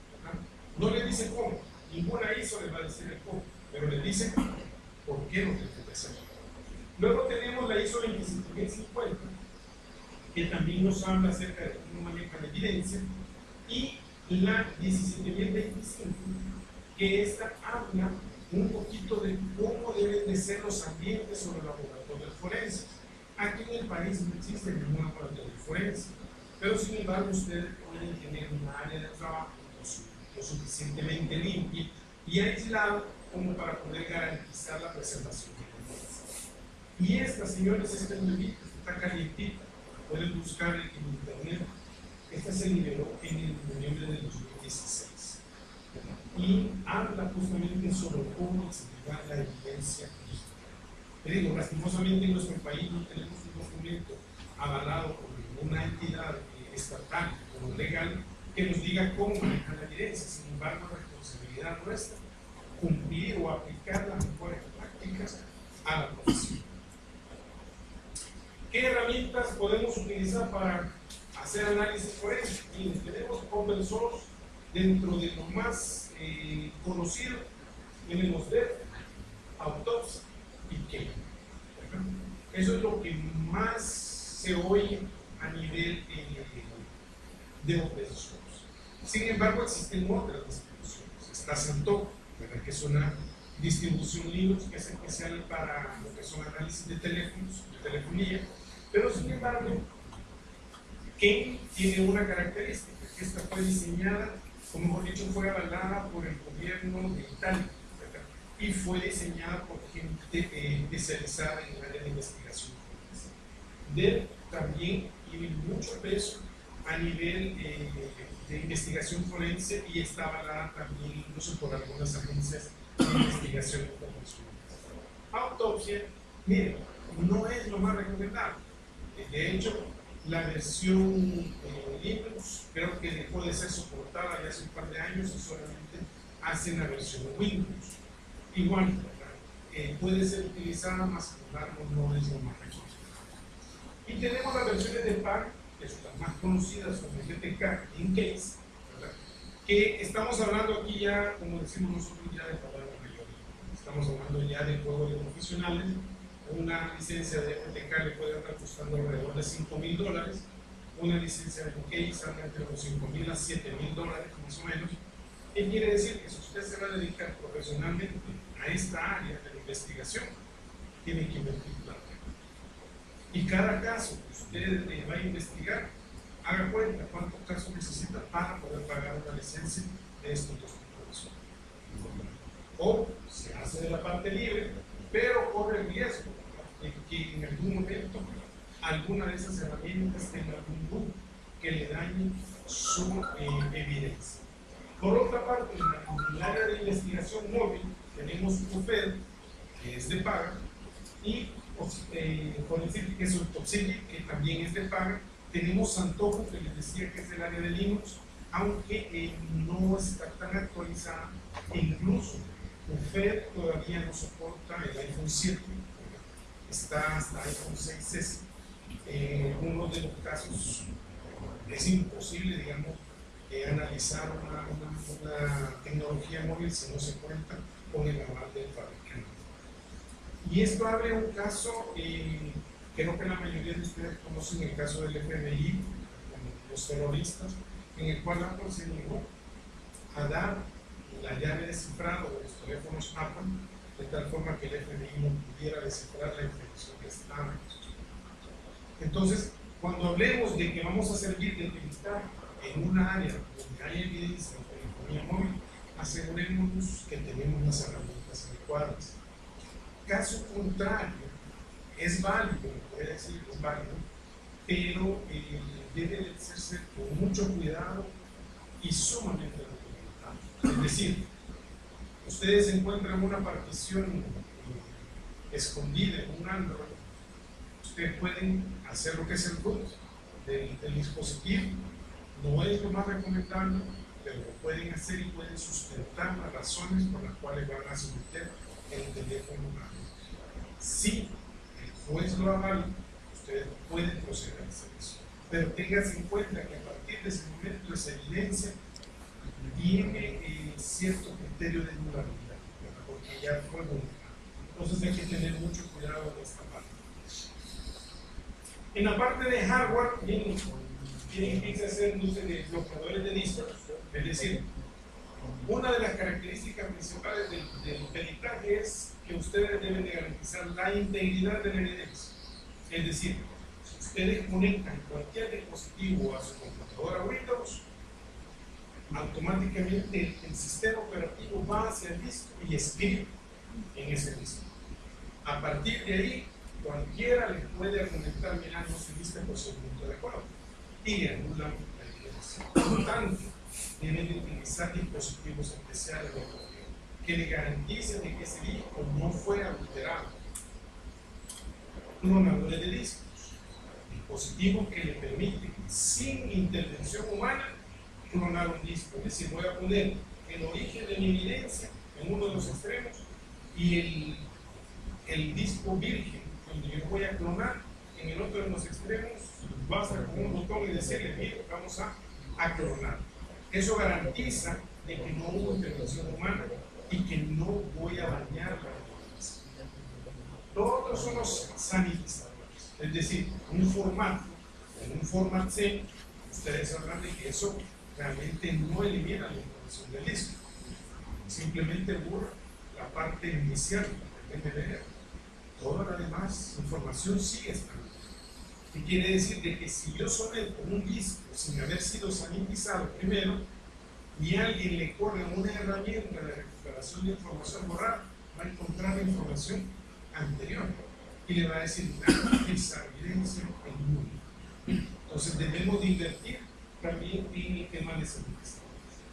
No, no le dice cómo, ninguna I S O le va a decir el cómo, pero le dice por qué no tiene que hacerlo. Luego tenemos la I S O veintisiete mil cincuenta, que también nos habla acerca de cómo maneja la evidencia, y la diecisiete mil veinticinco, que esta habla un poquito de cómo deben de ser los ambientes sobre los laboratorios forenses. Aquí en el país no existe ningún laboratorio forense, pero sin embargo ustedes pueden tener una área de trabajo lo suficientemente limpia y aislada como para poder garantizar la preservación de la evidencia. Y esta, señores, esta librita está calientita, pueden buscar en internet. Esta se liberó en el noviembre de dos mil dieciséis y habla justamente sobre cómo explicar la evidencia. Le digo, lastimosamente en nuestro país no tenemos un documento avalado por ninguna entidad estatal o legal que nos diga cómo manejar la evidencia. Sin embargo, la responsabilidad nuestra cumplir o aplicar las mejores prácticas a la profesión. ¿Qué herramientas podemos utilizar para hacer análisis forense? Miren, tenemos open source dentro de lo más eh, conocido. Tenemos D E F, Autopsy y Key. Eso es lo que más se oye a nivel eh, de open source. Sin embargo, existen otras distribuciones. Está Santo, ¿verdad?, que es una distribución Linux que es especial para lo que son análisis de teléfonos, de telefonía. Pero sin embargo, Key tiene una característica, que esta fue diseñada, como mejor dicho, fue avalada por el gobierno de Italia, ¿verdad?, y fue diseñada por gente eh, especializada en el área de investigación. D E F también tiene mucho peso a nivel eh, de investigación forense y está avalada también incluso por algunas agencias de investigación internacionales. Autopsia, miren, no es lo más recomendable. De hecho, la versión eh, Linux creo que dejó de ser soportada ya hace un par de años y solamente hacen la versión Windows. Igual, eh, puede ser utilizada, más sin embargo no es lo más recomendable. Y tenemos las versiones de P A C, que son las más conocidas, son el G T K y Encase, ¿verdad?, que estamos hablando aquí ya, como decimos nosotros, ya de palabras mayores. Estamos hablando ya de juegos de profesionales. Una licencia de G T K le puede estar costando alrededor de cinco mil dólares, una licencia de Encase anda entre los cinco mil a siete mil dólares más o menos. ¿Qué quiere decir? Que si usted se va a dedicar profesionalmente a esta área de la investigación, tiene que invertir plata. Y cada caso que usted eh, va a investigar, haga cuenta cuántos casos necesita para poder pagar una licencia de estos dos tipos. O se hace de la parte libre, pero corre el riesgo de que en algún momento alguna de esas herramientas tenga algún bug que le dañe su eh, evidencia. Por otra parte, en el área de investigación móvil tenemos U F E D, que es de paga, Y eh, Forensic, que es un Toxic, que también es de paga. Tenemos Santojo, que les decía que es del área de Linux, aunque eh, no está tan actualizada, e incluso U F E D todavía no soporta el iPhone siete, está hasta iPhone seis ese. Eh, uno de los casos es imposible, digamos, eh, analizar una, una, una tecnología móvil si no se cuenta con el aval del fabricante. Y esto abre un caso, eh, creo que la mayoría de ustedes conocen el caso del F B I, con los terroristas, en el cual Apple se negó a dar la llave de cifrado de los teléfonos Apple, de tal forma que el F B I no pudiera descifrar la información que estaba. Entonces, cuando hablemos de que vamos a servir de militar en una área donde hay evidencia de telefonía móvil, asegurémonos que tenemos las herramientas adecuadas. Caso contrario, es válido, puede decir es válido, pero eh, debe de hacerse con mucho cuidado y sumamente documentado. Es decir, ustedes encuentran una partición eh, escondida en un Android, ustedes pueden hacer lo que es el root del, del dispositivo. No es lo más recomendable, pero lo pueden hacer y pueden sustentar las razones por las cuales van a someter el teléfono a si el juez lo avala, ustedes pueden proceder a hacer eso. Pero tengan en cuenta que a partir de ese momento esa evidencia tiene eh, cierto criterio de durabilidad, porque ya fue vulnerable. Entonces hay que tener mucho cuidado en esta parte. En la parte de hardware, bien, tienen que hacer uso de bloqueadores de discos, es decir, una de las características principales del, del peritaje es que ustedes deben de garantizar la integridad de la evidencia. Es decir, si ustedes conectan cualquier dispositivo a su computadora Windows, automáticamente el, el sistema operativo va hacia el disco y escribe en ese disco. A partir de ahí, cualquiera les puede argumentar, mira, no se dice por su punto de acuerdo, y anulan la evidencia. Por lo tanto, deben de utilizar dispositivos especiales de que le garanticen de que ese disco no fue adulterado. Clonadores de discos, dispositivos que le permiten, sin intervención humana, clonar un disco. Es decir, voy a poner el origen de mi evidencia en uno de los extremos y el, el disco virgen, donde yo voy a clonar, en el otro de los extremos, basta con un botón y decirle, mire, vamos a, a clonar. Eso garantiza de que no hubo intervención humana y que no voy a dañar la evidencia. Todos son los sanitizadores, es decir, un formato, en un format C, ustedes sabrán de que eso realmente no elimina la información del disco, simplemente borra la parte inicial del D V D. Toda la demás información sigue estando. ¿Qué quiere decir? De que si yo someto un disco sin haber sido sanitizado primero, y alguien le corre una herramienta de recuperación de información borrada, va a encontrar la información anterior y le va a decir, esa evidencia es nula. Entonces debemos de invertir también en el tema de sanitización.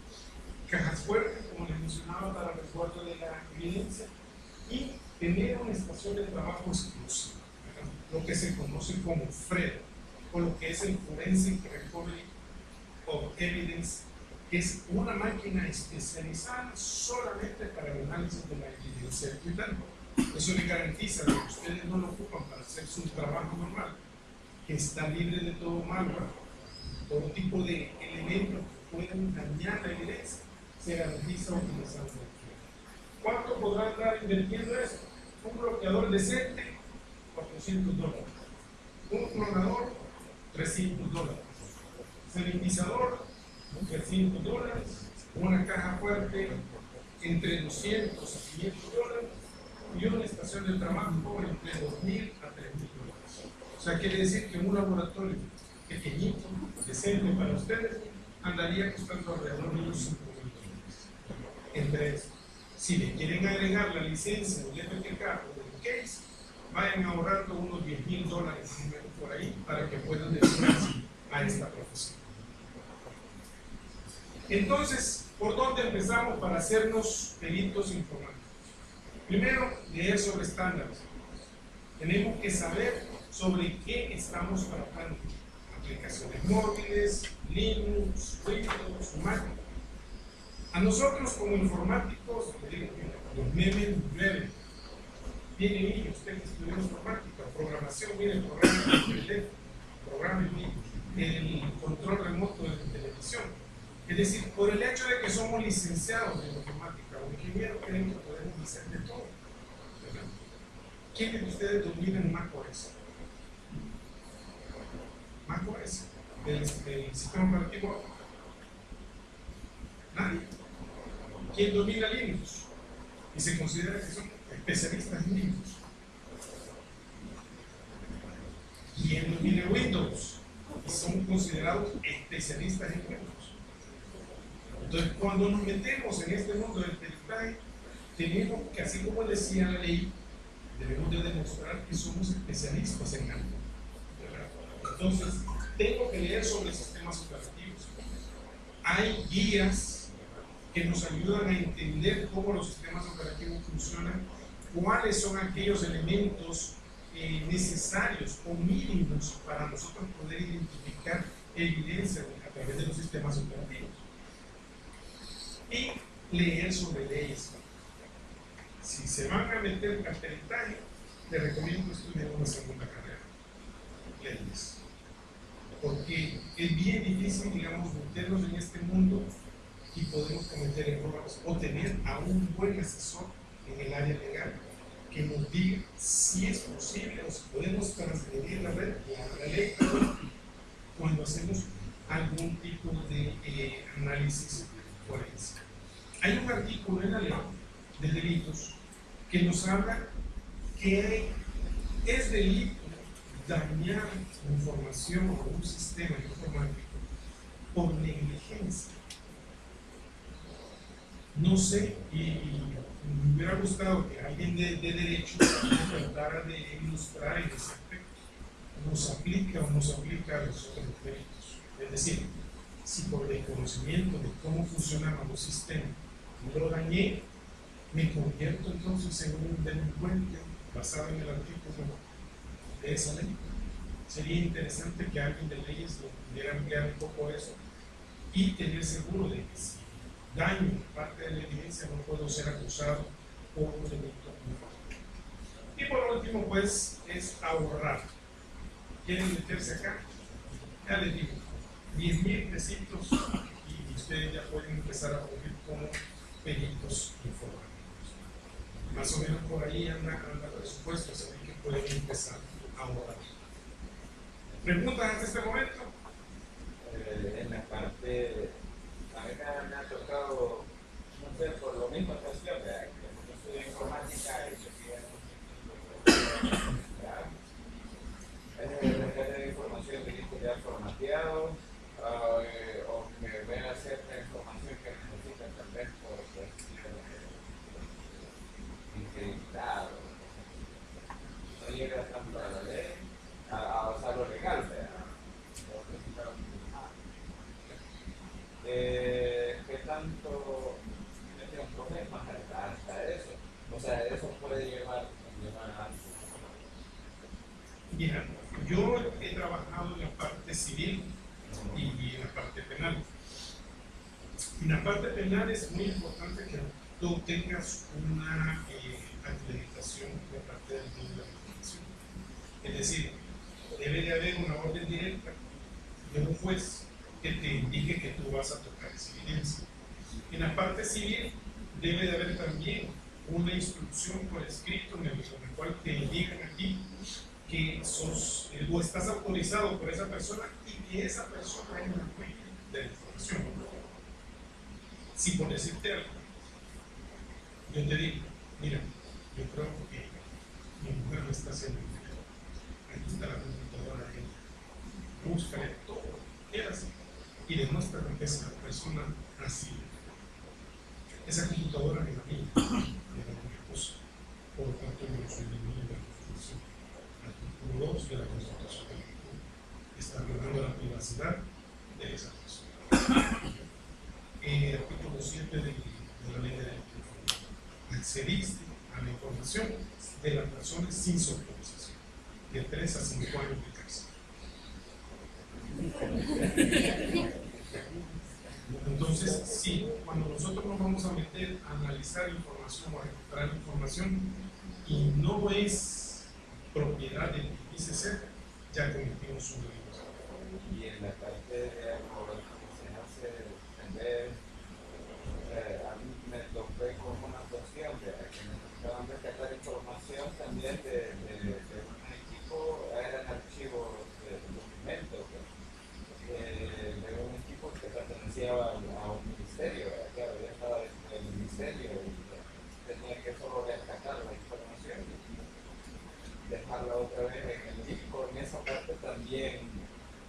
Cajas fuertes, como les mencionaba, para el resguardo de la evidencia, y tener una estación de trabajo exclusiva, lo que se conoce como FRED, o lo que es el Forensic Recovery of Evidence, que es una máquina especializada solamente para el análisis de la evidencia digital. Eso le garantiza que ustedes no lo ocupan para hacer su trabajo normal, que está libre de todo malware, todo tipo de elementos que pueden dañar la evidencia, se garantiza utilizando el FRED. ¿Cuánto podrá estar invirtiendo eso? Un bloqueador decente, cuatrocientos dólares. Un clonador, trescientos dólares. Sanitizador, trescientos dólares. Una caja fuerte, entre doscientos a quinientos dólares. Y una estación de trabajo entre dos mil a tres mil dólares. O sea, quiere decir que un laboratorio pequeñito, decente para ustedes, andaría costando alrededor de unos cinco mil dólares. Entre eso. Si le quieren agregar la licencia del F T K o del case, vayan ahorrando unos diez mil dólares por ahí para que puedan dedicarse a esta profesión. Entonces, ¿por dónde empezamos para hacernos peritos informáticos? Primero, leer sobre estándares. Tenemos que saber sobre qué estamos trabajando. Aplicaciones móviles, Linux, Windows, Mac. A nosotros como informáticos, los memes llueven. Vienen niños, ustedes que estudian informática, programación, miren, programa el teléfono, programa el control remoto de la televisión. Es decir, por el hecho de que somos licenciados en informática o ingenieros, creemos que podemos hacer de todo. ¿Verdad? ¿Quiénes de ustedes dominan macOS? macOS, del, del sistema operativo. Nadie. ¿Quién domina Linux? Y se considera que son especialistas en Linux. ¿Quién domina Windows? Y son considerados especialistas en Windows. Entonces, cuando nos metemos en este mundo del peritaje, tenemos que, así como decía la ley, debemos de demostrar que somos especialistas en algo. Entonces, tengo que leer sobre sistemas operativos. Hay guías que nos ayudan a entender cómo los sistemas operativos funcionan, cuáles son aquellos elementos eh, necesarios o mínimos para nosotros poder identificar evidencia a través de los sistemas operativos. Y leer sobre leyes. Si se van a meter al peritaje, les recomiendo estudiar una segunda carrera, leyes. Porque es bien difícil, digamos, meternos en este mundo y podemos cometer errores o tener a un buen asesor en el área legal que nos diga si es posible o si podemos transgredir la, red, la, la ley cuando hacemos algún tipo de eh, análisis forense. Hay un artículo en la ley de delitos que nos habla que es delito dañar información o un sistema informático por negligencia. No sé, y, y me hubiera gustado que alguien de, de derecho tratara de ilustrar en ese aspecto. ¿Nos aplica o nos aplica a los otros delitos? Es decir, si por desconocimiento de cómo funcionaban los sistemas lo dañé, me convierto entonces en un delincuente basado en el artículo de esa ley. Sería interesante que alguien de leyes lo pudiera ampliar un poco eso y tener seguro de que si daño parte de la evidencia no puedo ser acusado por un delito. Y por último, pues, es ahorrar. ¿Quieren meterse acá? Ya les digo, diez mil pesitos y ustedes ya pueden empezar a poner como peritos informáticos. Más o menos por ahí anda, anda el presupuesto, así que pueden empezar a ahorrar. ¿Preguntas hasta este momento? Eh, en la parte, a mí me, me ha tocado, no sé, por lo mismo cuestión, ¿verdad? Yo estudio informática y yo quiero rescate de información de historial formateado, uh, eh, o que vea cierta información que necesita tal vez por integridad, no llega tanto a la ley, a, a usar lo legal, ¿verdad? Eh, ¿Qué tanto es un problema hasta eso? O sea, eso puede llevar, llevar a algo. Mira, yo he trabajado en la parte civil y en la parte penal. En la parte penal es muy importante que tú tengas una eh, acreditación de parte del Tribunal de Justicia. Es decir, debe de haber una orden directa de un juez que te indique que tú vas a tocar esa evidencia. En la parte civil debe de haber también una instrucción por escrito en el cual te indican aquí que sos, eh, o estás autorizado por esa persona y que esa persona es una fuente de la información. Si por decirte algo, yo te digo, mira, yo creo que mi mujer me está haciendo infiel. Aquí está la computadora de ella. Búscale todo, quieras, y demuestra que es una persona así. Esa computadora es la mía, es la de mi esposa. Por lo tanto, yo no soy ninguna de la Constitución. Artículo dos de la Constitución de México está violando la privacidad de esa persona. El artículo siete de, de la ley de la accediste a la información de la persona sin su autorización. de tres a cinco años de cárcel. Entonces, sí, cuando nosotros nos vamos a meter a analizar información o a recuperar información y no es propiedad del que dice ser, ya cometimos un delito. Y en la parte de se hace entender, eh, a mí me topé con una cuestión de que necesitaban rescatar información también de, de, de un equipo, eran archivos de documentos, eh, de un equipo que pertenecía a, a un ministerio, que había estado en el ministerio y tenía que solo rescatar la información y dejarla otra vez en el disco. En esa parte también.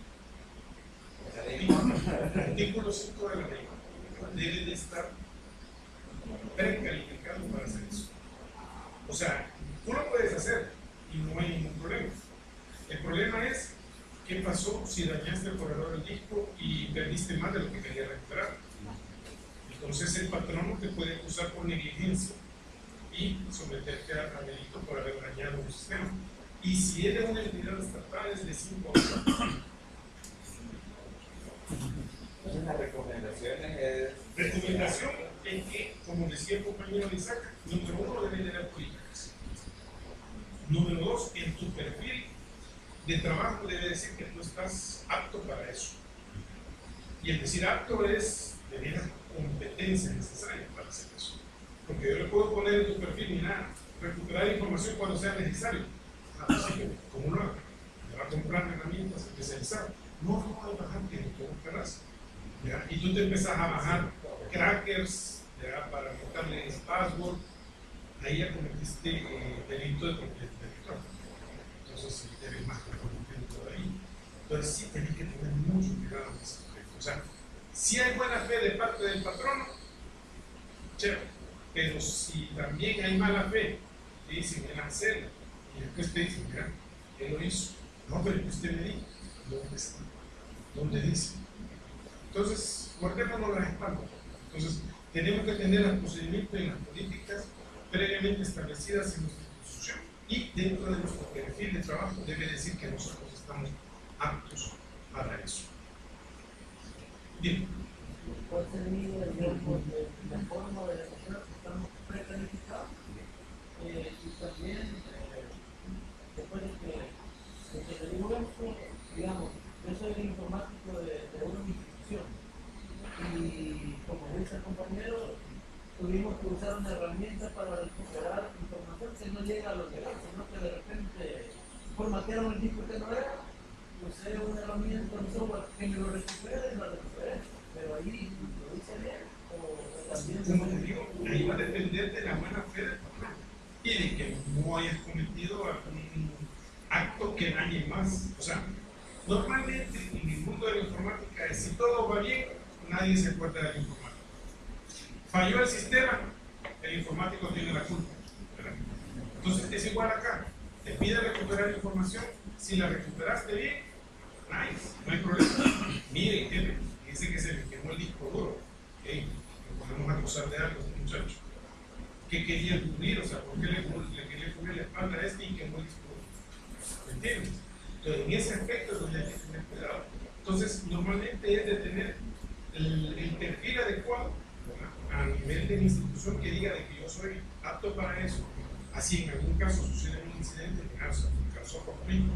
El artículo cinco de la ley debe de estar precalificado para hacer eso. O sea, tú lo puedes hacer y no hay ningún problema. El problema es qué pasó si dañaste el corredor del disco y perdiste más de lo que quería recuperar. Entonces el patrono te puede acusar por negligencia y someterte a, a delito por haber dañado un sistema. Y si eres una entidad estatal es de cinco años. Entonces las recomendaciones es... Recomendación es que, como decía el compañero de Isaac, número uno debe tener políticas. Número dos, en tu perfil de trabajo debe decir que tú estás apto para eso. Y el decir apto es tener la competencia necesaria para hacer eso. Porque yo le puedo poner en tu perfil, mira, recuperar información cuando sea necesario. Así que, como no, le va a comprar herramientas especializadas. No, no hay bajante en todo el terrazo. ¿Ya? Y tú te empiezas a bajar crackers, ¿ya?, para meterle password, ahí ya cometiste eh, delito de propiedad intelectual. Entonces, sí, debes más que contento de ahí. Entonces, sí, tienes que tener mucho cuidado en ese aspecto. O sea, si hay buena fe de parte del patrono, chévere, pero si también hay mala fe, te dicen en la celda, y después te dicen, mira, él lo hizo. No, pero usted me dijo, ¿dónde está? ¿Dónde dice? Entonces, guardémonos las espaldas. Entonces, tenemos que tener los procedimientos y las políticas previamente establecidas en nuestra Constitución y dentro de nuestro perfil de trabajo debe decir que nosotros estamos aptos para eso. Bien. ¿Cuál sería, digamos, la forma de demostrar que estamos precalificados? Eh, y también, eh, después de que, de que te digo esto, digamos, yo soy el informático de, de una institución y, como dice el compañero, tuvimos que usar una herramienta para recuperar información que no llega a los demás, sino que de repente formatearon el disco que no era, usé una herramienta, un software que me lo recupere y lo recuperé, pero ahí lo hice bien o también... Como te digo, ahí va a depender de la buena fe del patrón y de que no hayas cometido algún acto que dañe más. O sea, normalmente en el mundo de la informática es si todo va bien, nadie se acuerda del informático. Falló el sistema, el informático tiene la culpa, ¿verdad? Entonces es igual acá, te pide recuperar información, si la recuperaste bien, nice, no hay problema. Mire, jefe, dice que se le quemó el disco duro, okay, lo podemos acusar de algo, muchacho. ¿Qué quería cubrir? O sea, ¿por qué le, le quería cubrir la espalda a este y quemó el disco duro? ¿Me entiendes? Entonces, en ese aspecto es donde hay que tener cuidado. Entonces, normalmente es de tener el, el perfil adecuado, ¿verdad?, a nivel de la institución que diga de que yo soy apto para eso. Así en algún caso sucede un incidente, que causó, causó conflicto,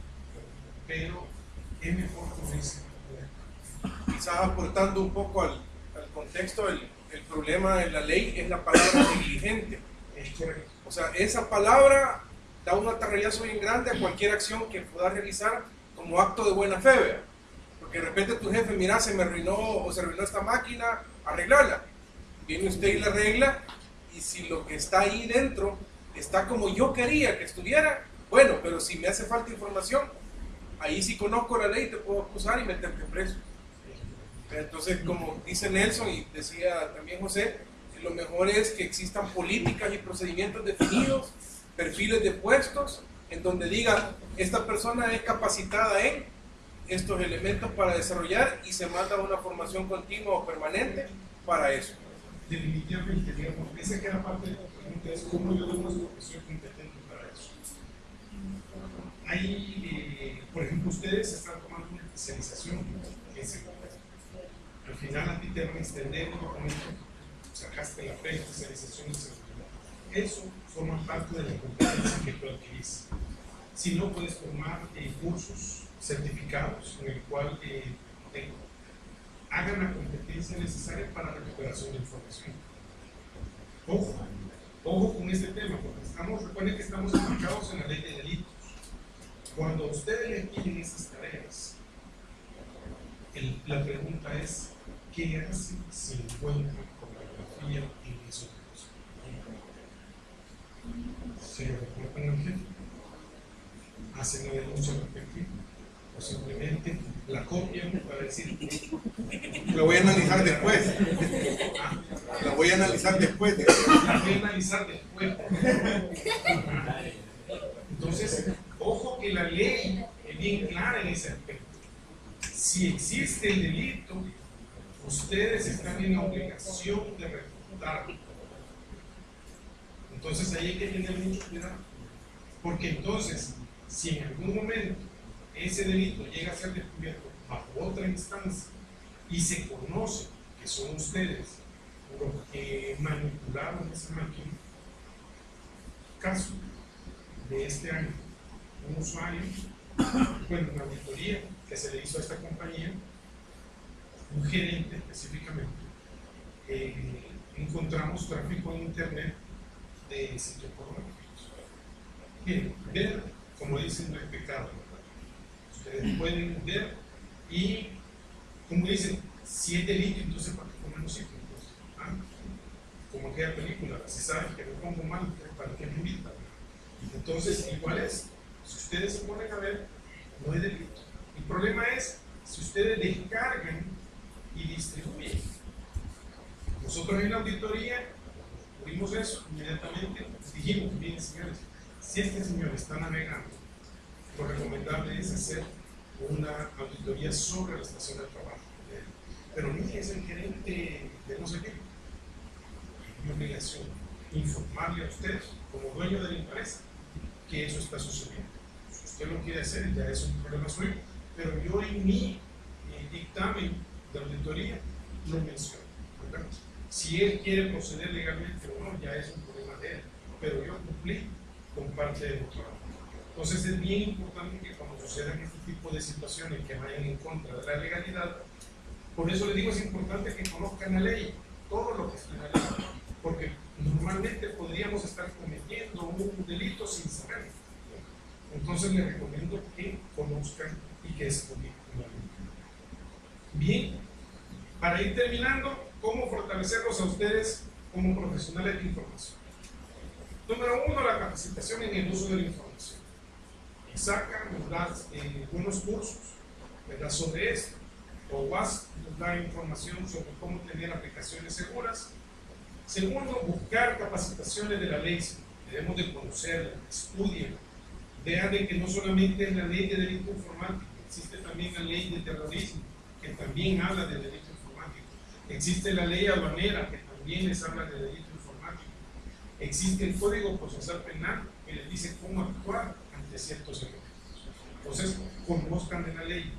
pero es mejor como dice. Quizás aportando un poco al, al contexto, el, el problema en la ley es la palabra negligente. Es correcto. O sea, esa palabra da un atarrayazo bien grande a cualquier acción que puedas realizar como acto de buena fe, ¿verdad? Porque de repente tu jefe, mira, se me arruinó o se arruinó esta máquina, arreglarla. Viene usted y la arregla, y si lo que está ahí dentro está como yo quería que estuviera, bueno, pero si me hace falta información, ahí sí conozco la ley, te puedo acusar y meterte preso. Entonces, como dice Nelson y decía también José, lo mejor es que existan políticas y procedimientos definidos, perfiles de puestos, en donde diga, esta persona es capacitada en estos elementos para desarrollar y se manda una formación continua o permanente para eso. Definitivamente, digamos, esa que era parte de la pregunta es cómo yo demuestro que soy competente para eso. hay, eh, por ejemplo, ustedes están tomando una especialización en seguridad. Al final a ti te van a extender un documento, sacaste la pre-especialización en seguridad. Eso forma parte de la competencia que tú adquirís. Si no, puedes tomar eh, cursos certificados en el cual eh, te hagan la competencia necesaria para recuperación de información. Ojo, ojo con este tema, porque estamos, recuerden que estamos enmarcados en la ley de delitos. Cuando ustedes le piden esas tareas, el, la pregunta es, ¿qué hacen si encuentran pornografía en esos casos? ¿Se lo reportan al jefe? ¿Hacen la denuncia respectiva? ¿O simplemente la copian para decir? Lo voy a analizar después. Ah, Lo voy a analizar después. la voy a analizar después. Entonces, ojo que la ley es bien clara en ese aspecto. Si existe el delito, ustedes están en la obligación de reportarlo. Entonces ahí hay que tener mucho cuidado, porque entonces, si en algún momento ese delito llega a ser descubierto bajo otra instancia y se conoce que son ustedes los que manipularon esa máquina, caso de este año, un usuario, bueno, una auditoría que se le hizo a esta compañía, un gerente específicamente, eh, encontramos tráfico en internet de sitios pornográficos. Bien, ver, como dicen, no es pecado. Ustedes pueden ver y, como dicen, si es delito, entonces ¿para qué ponen los sitios? ¿Ah? Como aquella película, si saben que me pongo mal, ¿para qué me invitan? Entonces, igual es, si ustedes se ponen a ver, no es delito. El problema es si ustedes descargan y distribuyen. Nosotros en la auditoría vimos eso inmediatamente, dijimos, bien señores, si este señor está navegando, lo recomendable es hacer una auditoría sobre la estación de trabajo. Pero mire, es el gerente de no sé qué. Es mi obligación informarle a usted, como dueño de la empresa, que eso está sucediendo. Si usted lo quiere hacer, ya es un problema suyo, pero yo en mi eh, dictamen de auditoría lo menciono, ¿verdad? Si él quiere proceder legalmente o no, ya es un problema de él, pero yo cumplí con parte de mi trabajo. Entonces es bien importante que cuando sucedan este tipo de situaciones que vayan en contra de la legalidad, por eso les digo, es importante que conozcan la ley, todo lo que está en la ley, porque normalmente podríamos estar cometiendo un delito sin saberlo. Entonces les recomiendo que conozcan y que estudien la ley. Bien, para ir terminando, ¿cómo fortalecerlos a ustedes como profesionales de información? Número uno, la capacitación en el uso de la información. Sacan, nos da eh, buenos cursos, ¿verdad?, sobre esto. O W A S nos da información sobre cómo tener aplicaciones seguras. Segundo, buscar capacitaciones de la ley. Debemos de conocerla, estudien. Vean de que no solamente es la ley de delito informático, existe también la ley de terrorismo, que también habla de delito informático. Existe la ley aduanera, que también les habla de delito informático. Existe el Código Procesal Penal, que les dice cómo actuar ante ciertos eventos. Entonces, conozcan de la ley.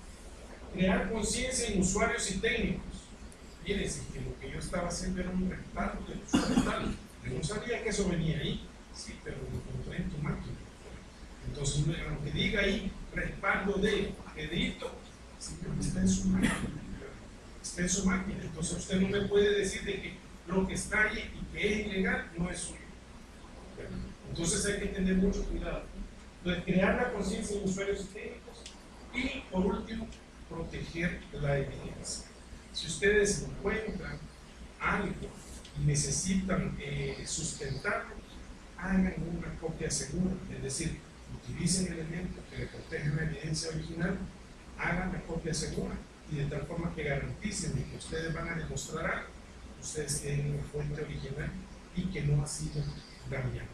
Crear conciencia en usuarios y técnicos. Fíjense que lo que yo estaba haciendo era un respaldo del usuario tal. Yo no sabía que eso venía ahí, sí, pero lo encontré en tu máquina. Entonces, aunque diga ahí respaldo de delito, simplemente está en su máquina. Está en su máquina. Entonces, usted no me puede decir de que lo que está ahí y que es ilegal no es suyo. Entonces, hay que tener mucho cuidado. Entonces, crear la conciencia en usuarios y técnicos. Y, por último, proteger la evidencia. Si ustedes encuentran algo y necesitan eh, sustentarlo, hagan una copia segura, es decir, utilicen elementos que le protegen la evidencia original, hagan la copia segura y de tal forma que garanticen de que ustedes van a demostrar algo, ustedes tienen una fuente original y que no ha sido dañada.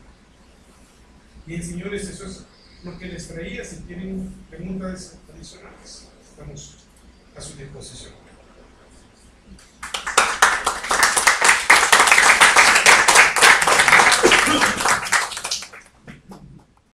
Bien, señores, eso es lo que les traía. Si tienen preguntas adicionales, estamos a su disposición.